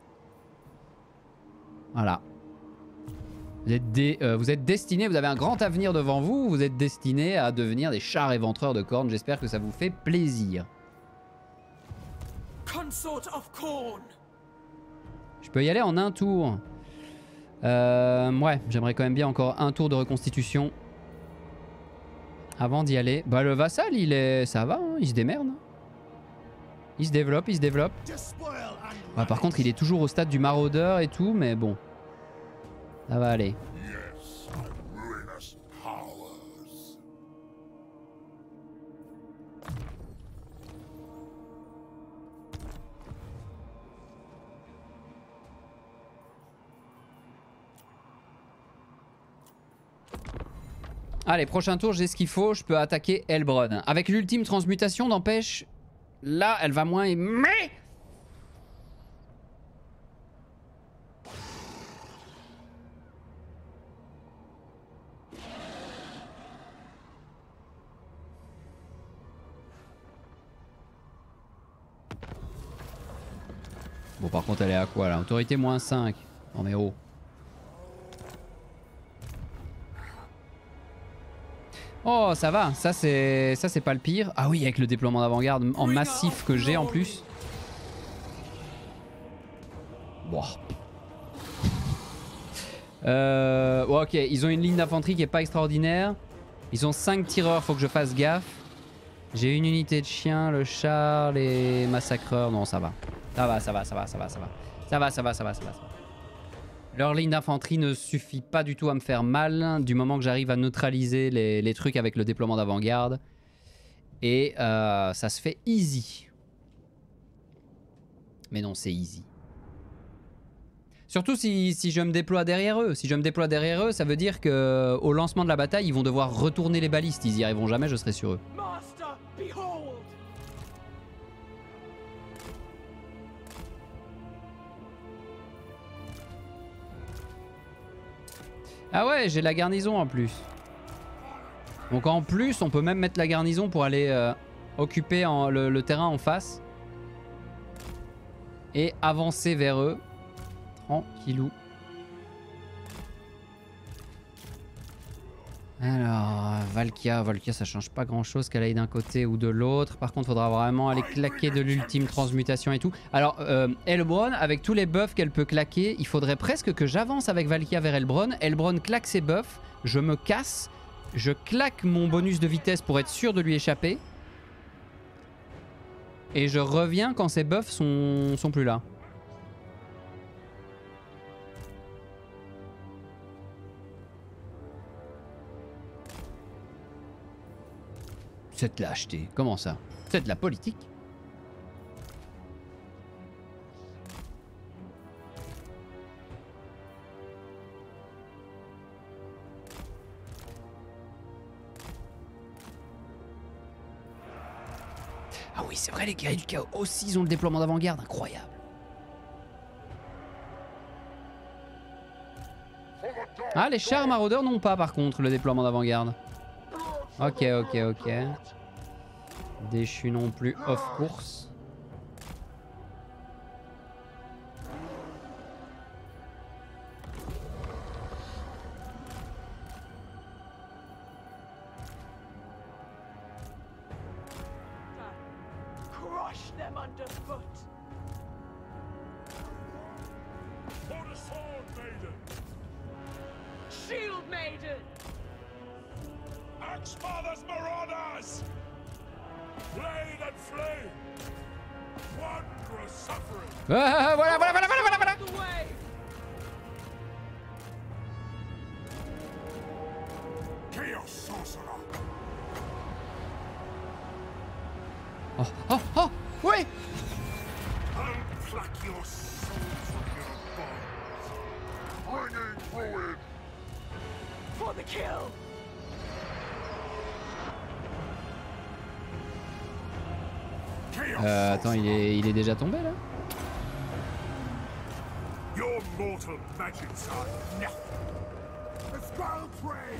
Voilà. Vous êtes destinés, vous avez un grand avenir devant vous. Vous êtes destinés à devenir des chars éventreurs de cornes. J'espère que ça vous fait plaisir. Consort of Khorne. Je peux y aller en un tour. Ouais, j'aimerais quand même bien encore un tour de reconstitution. Avant d'y aller. Bah le vassal, il est... Ça va, hein, il se démerde. Il se développe, il se développe. Ouais, par contre, il est toujours au stade du maraudeur et tout, mais bon. Ça va aller. Allez, prochain tour, j'ai ce qu'il faut. Je peux attaquer Elbron. Avec l'ultime transmutation, n'empêche... Là, elle va moins... Mais... Bon, par contre, elle est à quoi là? Autorité moins 5. Non mais oh. Oh, ça va. Ça, c'est pas le pire. Ah oui, avec le déploiement d'avant-garde en massif que j'ai en plus. Wow. Ok, ils ont une ligne d'infanterie qui est pas extraordinaire. Ils ont 5 tireurs, faut que je fasse gaffe. J'ai une unité de chiens, le char, les massacreurs. Non, ça va. Ça va. Leur ligne d'infanterie ne suffit pas du tout à me faire mal du moment que j'arrive à neutraliser les trucs avec le déploiement d'avant-garde. Et ça se fait easy. Mais non, c'est easy. Surtout si je me déploie derrière eux. Si je me déploie derrière eux, ça veut dire qu'au lancement de la bataille, ils vont devoir retourner les balistes. Ils y arriveront jamais, je serai sur eux. Master, behold. Ah ouais, j'ai la garnison en plus. Donc en plus, on peut même mettre la garnison pour aller occuper le terrain en face. Et avancer vers eux. Tranquillou. Alors, Valkia ça change pas grand chose qu'elle aille d'un côté ou de l'autre. Par contre, faudra vraiment aller claquer de l'ultime transmutation et tout. Alors, Elbron, avec tous les buffs qu'elle peut claquer, il faudrait presque que j'avance avec Valkia vers Elbron. Elbron claque ses buffs, je me casse, je claque mon bonus de vitesse pour être sûr de lui échapper. Et je reviens quand ses buffs sont plus là. C'est de lâcheté. Comment ça? C'est de la politique. Ah oui, c'est vrai, les guerriers du chaos aussi, ils ont le déploiement d'avant-garde. Incroyable. Ah, les chars maraudeurs n'ont pas, par contre, le déploiement d'avant-garde. Ok. Déchu non plus, off course. Crush them underfoot. For the sword maiden! Shield maiden. Axe Father's marauders! Blade and flame! Wondrous suffering! Voilà. The way. Chaos sorcerer! Oh, oui. I'll pluck your soul from your bones! Bringing ruin! For the kill. Chaos Attends, il est déjà tombé là? Your mortal magics are nothing! The Skull Trail!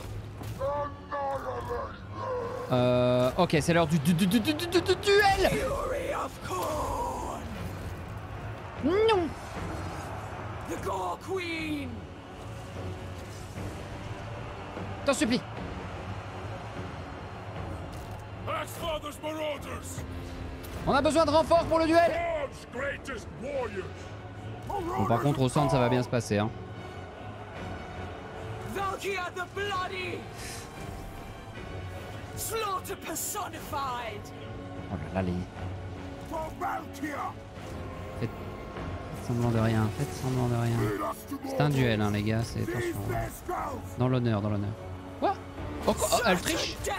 Ok, c'est l'heure du duel. Fury of Corn. Non. The Gore Queen. T'en supplie. Axe Father's marauders! On a besoin de renfort pour le duel. God's greatest warriors! Bon, par contre, au centre, ça va bien se passer, hein. Valkia the Bloody. Slaughter personified. Oh là là, les... For Valkia! Faites semblant de rien, faites semblant de rien. C'est un duel, hein, les gars, c'est attention. Dans l'honneur, dans l'honneur. Quoi? Oh, elle triche? Death.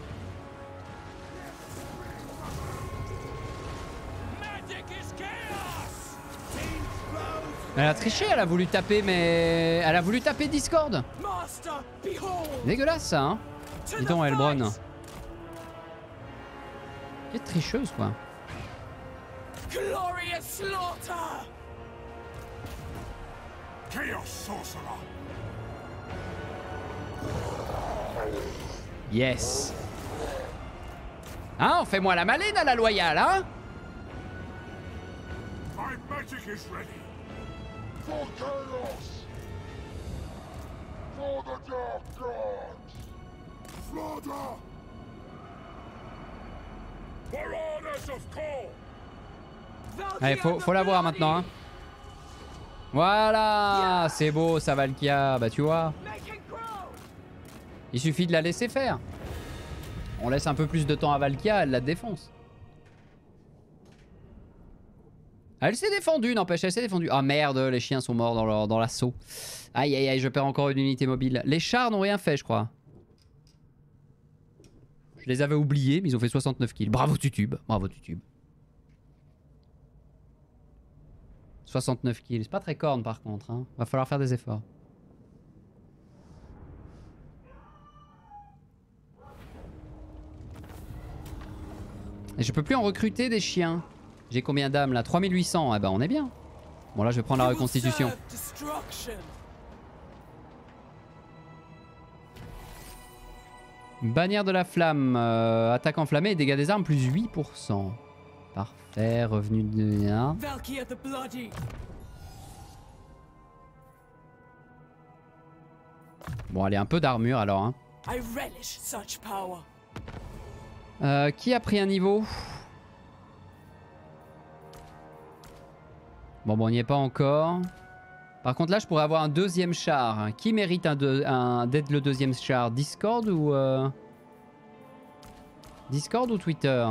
Magic is chaos! Elle a triché, elle a voulu taper, mais... Elle a voulu taper Discord. Master, behold. Dégueulasse, ça, hein. To Dis the donc, Elbron. fight. Quelle tricheuse, quoi. Glorious slaughter. Chaos sorcerer! Yes. Hein, fais-moi la maline à la loyale, hein. My magic is ready! For chaos! For the dark gods! Slaughter! Marauders of Kor! Allez, faut la voir maintenant, hein. Voilà, c'est beau, ça Valkia. Bah, tu vois, il suffit de la laisser faire. On laisse un peu plus de temps à Valkia, elle la défonce. Elle s'est défendue, n'empêche, elle s'est défendue. Ah merde, les chiens sont morts dans l'assaut. Aïe aïe aïe, je perds encore une unité mobile. Les chars n'ont rien fait, je crois. Je les avais oubliés, mais ils ont fait 69 kills. Bravo Tutube, bravo Tutube. 69 kills, c'est pas très corne par contre, hein. Va falloir faire des efforts. Et je peux plus en recruter des chiens. J'ai combien d'âmes là? 3800, ah bah on est bien. Bon là je vais prendre la reconstitution. Bannière de la flamme, attaque enflammée et dégâts des armes plus 8%. Parfait, revenu de 1. Valkyr the Bloody. Bon, allez, un peu d'armure alors. Hein. I relish such power. Qui a pris un niveau? Bon, on n'y est pas encore. Par contre, là, je pourrais avoir un deuxième char. Qui mérite d'être le deuxième char? Discord ou... Discord ou Twitter?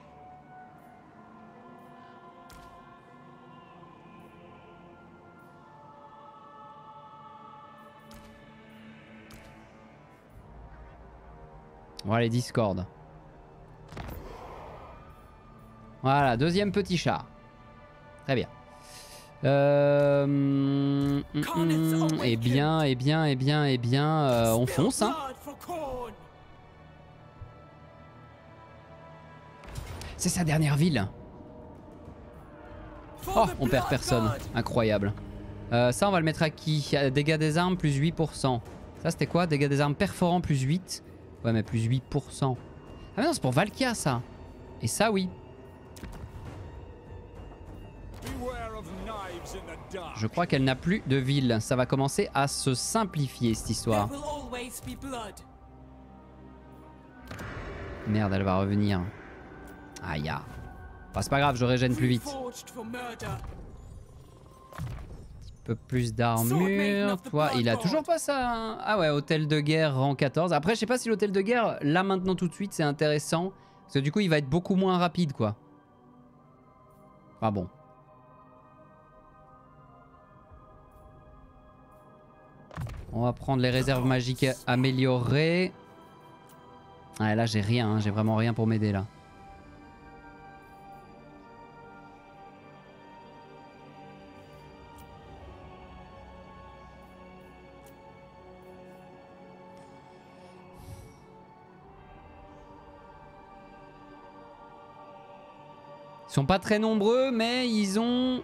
Bon, allez, Discord. Voilà, deuxième petit char. Très bien. Eh bien, on fonce, hein. C'est sa dernière ville. Oh, on perd personne. Incroyable. Ça, on va le mettre à qui? Dégâts des armes plus 8%. Ça, c'était quoi? Dégâts des armes perforants plus 8. Ouais, mais plus 8%. Ah, mais non, c'est pour Valkia, ça. Et ça, oui. Je crois qu'elle n'a plus de ville. Ça va commencer à se simplifier, cette histoire. Merde, elle va revenir. Aïe. Bah, c'est pas grave, je régène plus vite. Un peu plus d'armure. Toi, il a toujours pas ça. Hein. Ah ouais, hôtel de guerre rang 14. Après, je sais pas si l'hôtel de guerre, là maintenant tout de suite, c'est intéressant. Parce que du coup, il va être beaucoup moins rapide, quoi. Enfin bon. On va prendre les réserves magiques améliorées. Ouais, là, j'ai rien. Hein. J'ai vraiment rien pour m'aider, là. Ils sont pas très nombreux, mais ils ont...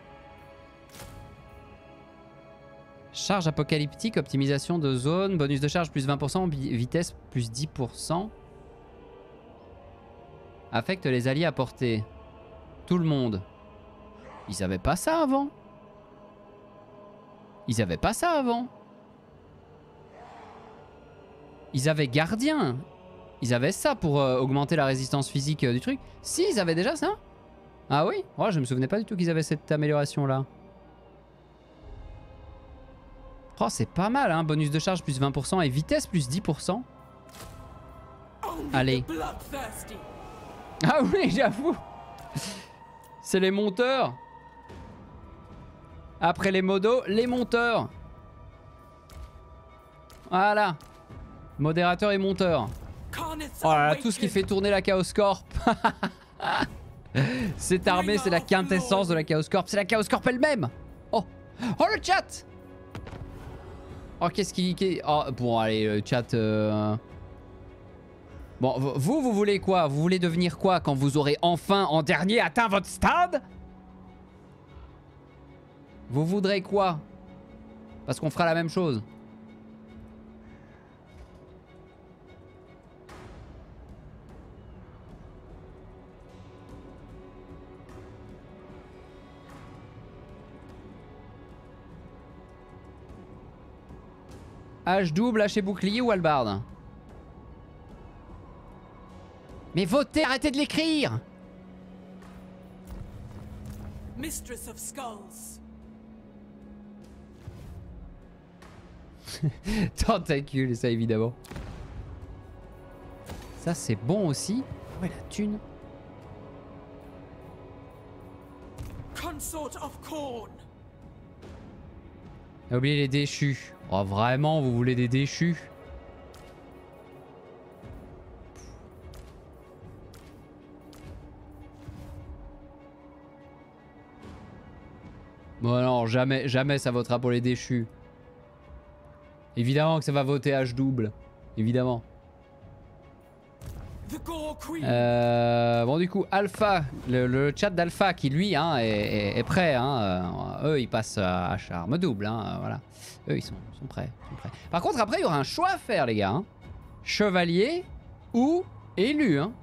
Charge apocalyptique, optimisation de zone, bonus de charge plus 20%, vitesse plus 10%. Affecte les alliés à portée. Tout le monde. Ils avaient pas ça avant. Ils avaient pas ça avant. Ils avaient gardien. Ils avaient ça pour augmenter la résistance physique du truc. Si, ils avaient déjà ça. Ah oui? Oh, je me souvenais pas du tout qu'ils avaient cette amélioration là. Oh, c'est pas mal, hein. Bonus de charge plus 20% et vitesse plus 10%. Allez. Ah oui, j'avoue. C'est les monteurs. Après les modos, les monteurs. Voilà. Modérateur et monteur. Oh là là, tout ce qui fait tourner la Chaos Corp. Cette armée, c'est la quintessence de la Chaos Corp. C'est la Chaos Corp elle-même. Oh. Oh, le chat. Oh, qu'est-ce qui... Oh, bon, allez, le chat... Bon, vous voulez quoi? Vous voulez devenir quoi quand vous aurez enfin, en dernier, atteint votre stade? Vous voudrez quoi? Parce qu'on fera la même chose. H double, H et bouclier ou hallebarde? Mais votez, arrêtez de l'écrire! Mistress of Skulls. Tentacule, ça évidemment. Ça c'est bon aussi. Ouais, la thune. Consort of Corn. Oubliez les déchus. Oh, vraiment, vous voulez des déchus? Bon non, jamais, jamais ça votera pour les déchus. Évidemment que ça va voter H double. Évidemment. Bon du coup, Alpha, le chat d'Alpha qui lui hein, est prêt. Hein, eux ils passent à arme double. Hein, voilà. Eux ils sont prêts, Par contre après il y aura un choix à faire les gars. Hein. Chevalier ou élu, hein.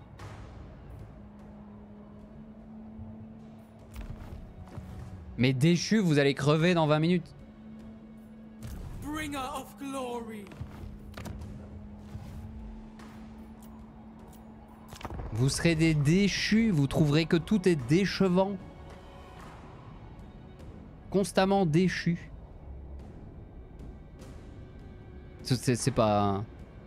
Mais déchu, vous allez crever dans 20 minutes. Bringer of glory. Vous serez des déchus, vous trouverez que tout est déchevant. Constamment déchu. C'est pas...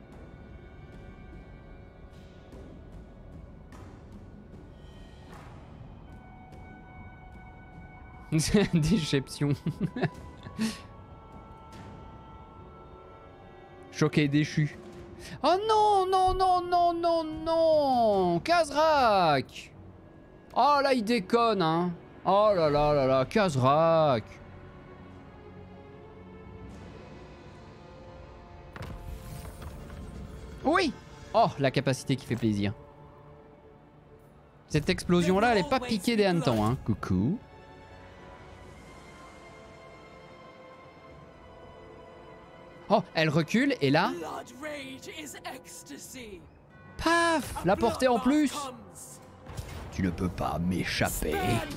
Déception. Choqué, déchu. Oh non, non, non, non, non, non, Khazrak. Oh là, il déconne, hein. Oh là là là là, Khazrak. Oui. Oh, la capacité qui fait plaisir. Cette explosion-là, elle est pas piquée des hannetons, hein. Coucou. Oh, elle recule et là... Blood rage is ecstasy. Paf, la portée en plus. Tu ne peux pas m'échapper.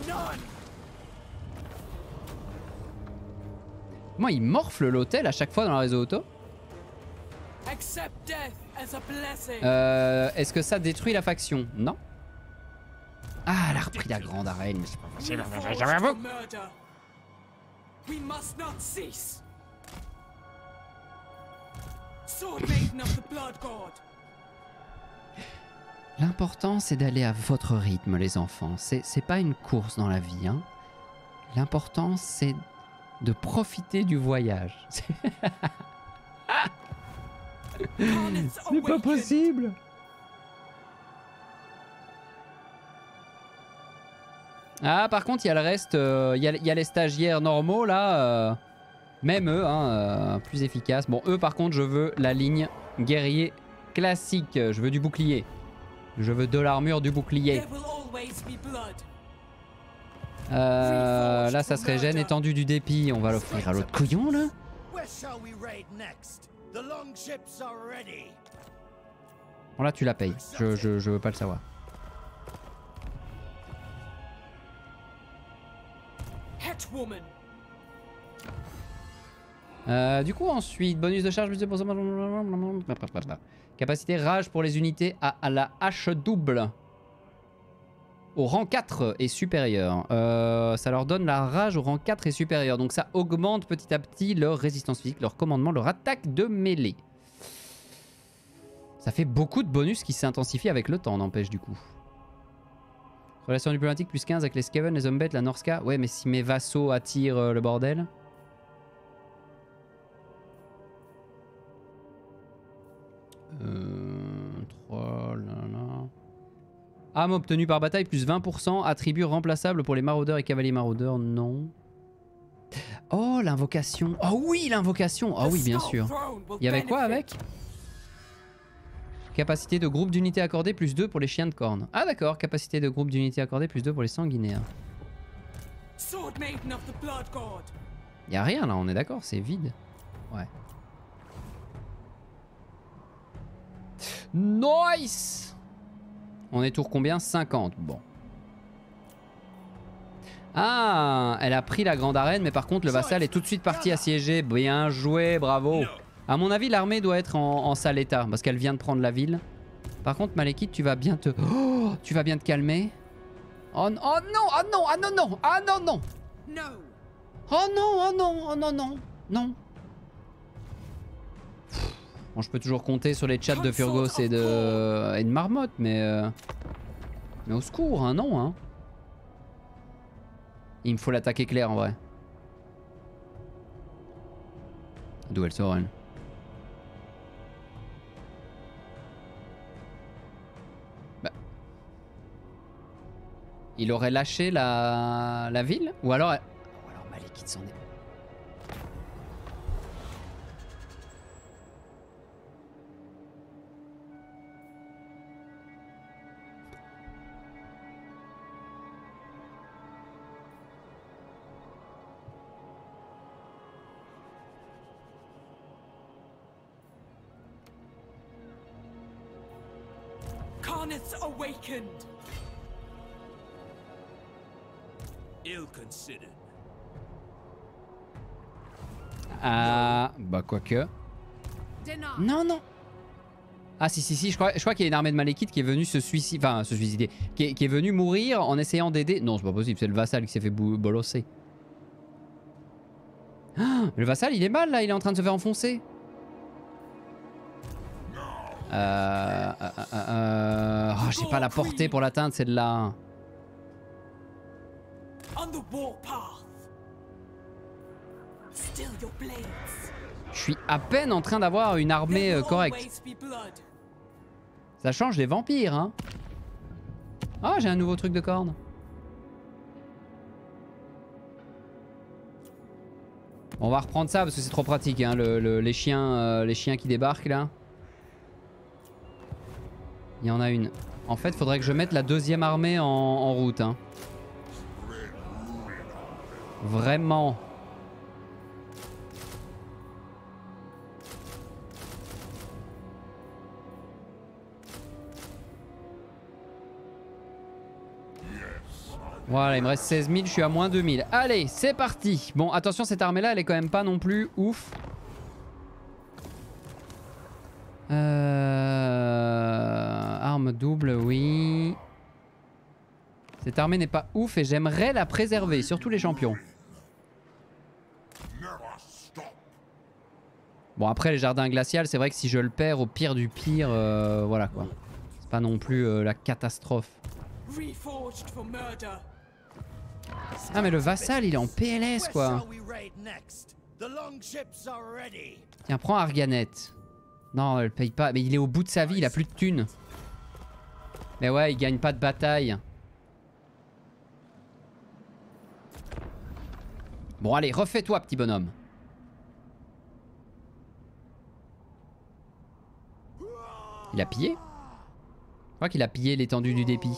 Moi, il morfle l'hôtel à chaque fois dans la réseau auto. Accept death as a blessing. Est-ce que ça détruit la faction? Non. Ah, elle a repris la grande arène. Mais c'est pas facile. Murder. We must not cease. Sword Maiden of the Blood God. L'important, c'est d'aller à votre rythme, les enfants. C'est pas une course dans la vie, hein. L'important, c'est de profiter du voyage. C'est pas possible. Ah, par contre, il y a le reste. Il y a les stagiaires normaux, là. Même eux, hein, plus efficaces. Bon, eux, par contre, je veux la ligne guerrier classique. Je veux du bouclier. Je veux de l'armure, du bouclier. Là, ça serait gêne étendue du dépit. On va l'offrir à l'autre couillon, là. Bon, là, tu la payes. Je veux pas le savoir. Du coup, ensuite, bonus de charge plus 2%. Capacité rage pour les unités à la hache double. Au rang 4 et supérieur. Ça leur donne la rage au rang 4 et supérieur. Donc ça augmente petit à petit leur résistance physique, leur commandement, leur attaque de mêlée. Ça fait beaucoup de bonus qui s'intensifient avec le temps, n'empêche du coup. Relation diplomatique plus 15 avec les Skaven, les Umbettes, la Norska. Ouais, mais si mes vassaux attirent le bordel. Arme obtenue par bataille plus 20%. Attribut remplaçable pour les maraudeurs et cavaliers maraudeurs. Non. Oh, l'invocation. Oh oui, l'invocation. Oh oui, bien sûr. Il y avait quoi avec? Capacité de groupe d'unités accordée plus 2 pour les chiens de corne. Ah d'accord, capacité de groupe d'unités accordée plus 2 pour les sanguinaires. Y a rien là, on est d'accord, c'est vide. Ouais. Nice. On est tour combien? 50, bon. Ah, elle a pris la grande arène, mais par contre le vassal est tout de suite parti assiéger. Bien joué, bravo. À mon avis, l'armée doit être en sale état, parce qu'elle vient de prendre la ville. Par contre, Malekith, tu vas bien te... Oh, tu vas bien te calmer. Oh, oh non, oh non, ah non, non, ah non, non. Oh non, oh non, oh non, non, non. Bon, je peux toujours compter sur les chats de Furgos et de Marmotte, mais au secours, hein, non, hein. Il me faut l'attaque éclair en vrai. D'où elle sort, elle? Bah. Il aurait lâché la ville? Ou alors Malekith s'en est... Karnith's awakened. Ill considered. Ah, bah quoique. Non, non. Ah si, je crois qu'il y a une armée de Malékites qui est venue se suicider, enfin se suicider, qui est venue mourir en essayant d'aider. Non, c'est pas possible, c'est le vassal qui s'est fait bolosser. Ah, le vassal il est mal là, il est en train de se faire enfoncer. Oh, j'ai pas la portée pour l'atteindre celle-là. On the warpath. Still your blades. Je suis à peine en train d'avoir une armée correcte. Ça change des vampires, hein. Ah, j'ai un nouveau truc de corne. On va reprendre ça parce que c'est trop pratique, hein, les chiens qui débarquent là. Il y en a une. En fait, faudrait que je mette la deuxième armée en route, hein. Vraiment. Voilà, il me reste 16 000, je suis à moins 2000. Allez, c'est parti. Bon, attention, cette armée-là, elle est quand même pas non plus ouf. Arme double, oui. Cette armée n'est pas ouf et j'aimerais la préserver, surtout les champions. Bon, après, les jardins glaciales, c'est vrai que si je le perds au pire du pire, voilà quoi. C'est pas non plus la catastrophe. Ah mais le vassal il est en PLS quoi. Tiens, prends Arganet. Non, elle paye pas. Mais il est au bout de sa vie, il a plus de thunes. Mais ouais, il gagne pas de bataille. Bon allez, refais-toi petit bonhomme. Il a pillé? Je crois qu'il a pillé l'étendue du dépit.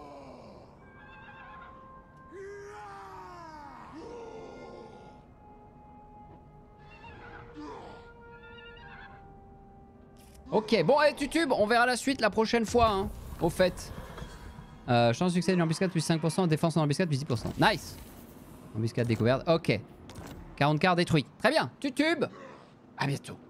Ok, bon allez Tutube, on verra la suite la prochaine fois, hein, au fait. Chance de succès d'une embuscade plus 5%, défense en embuscade plus 10%. Nice. Embuscade découverte, ok. 40 quarts détruits. Très bien, Tutube. À bientôt.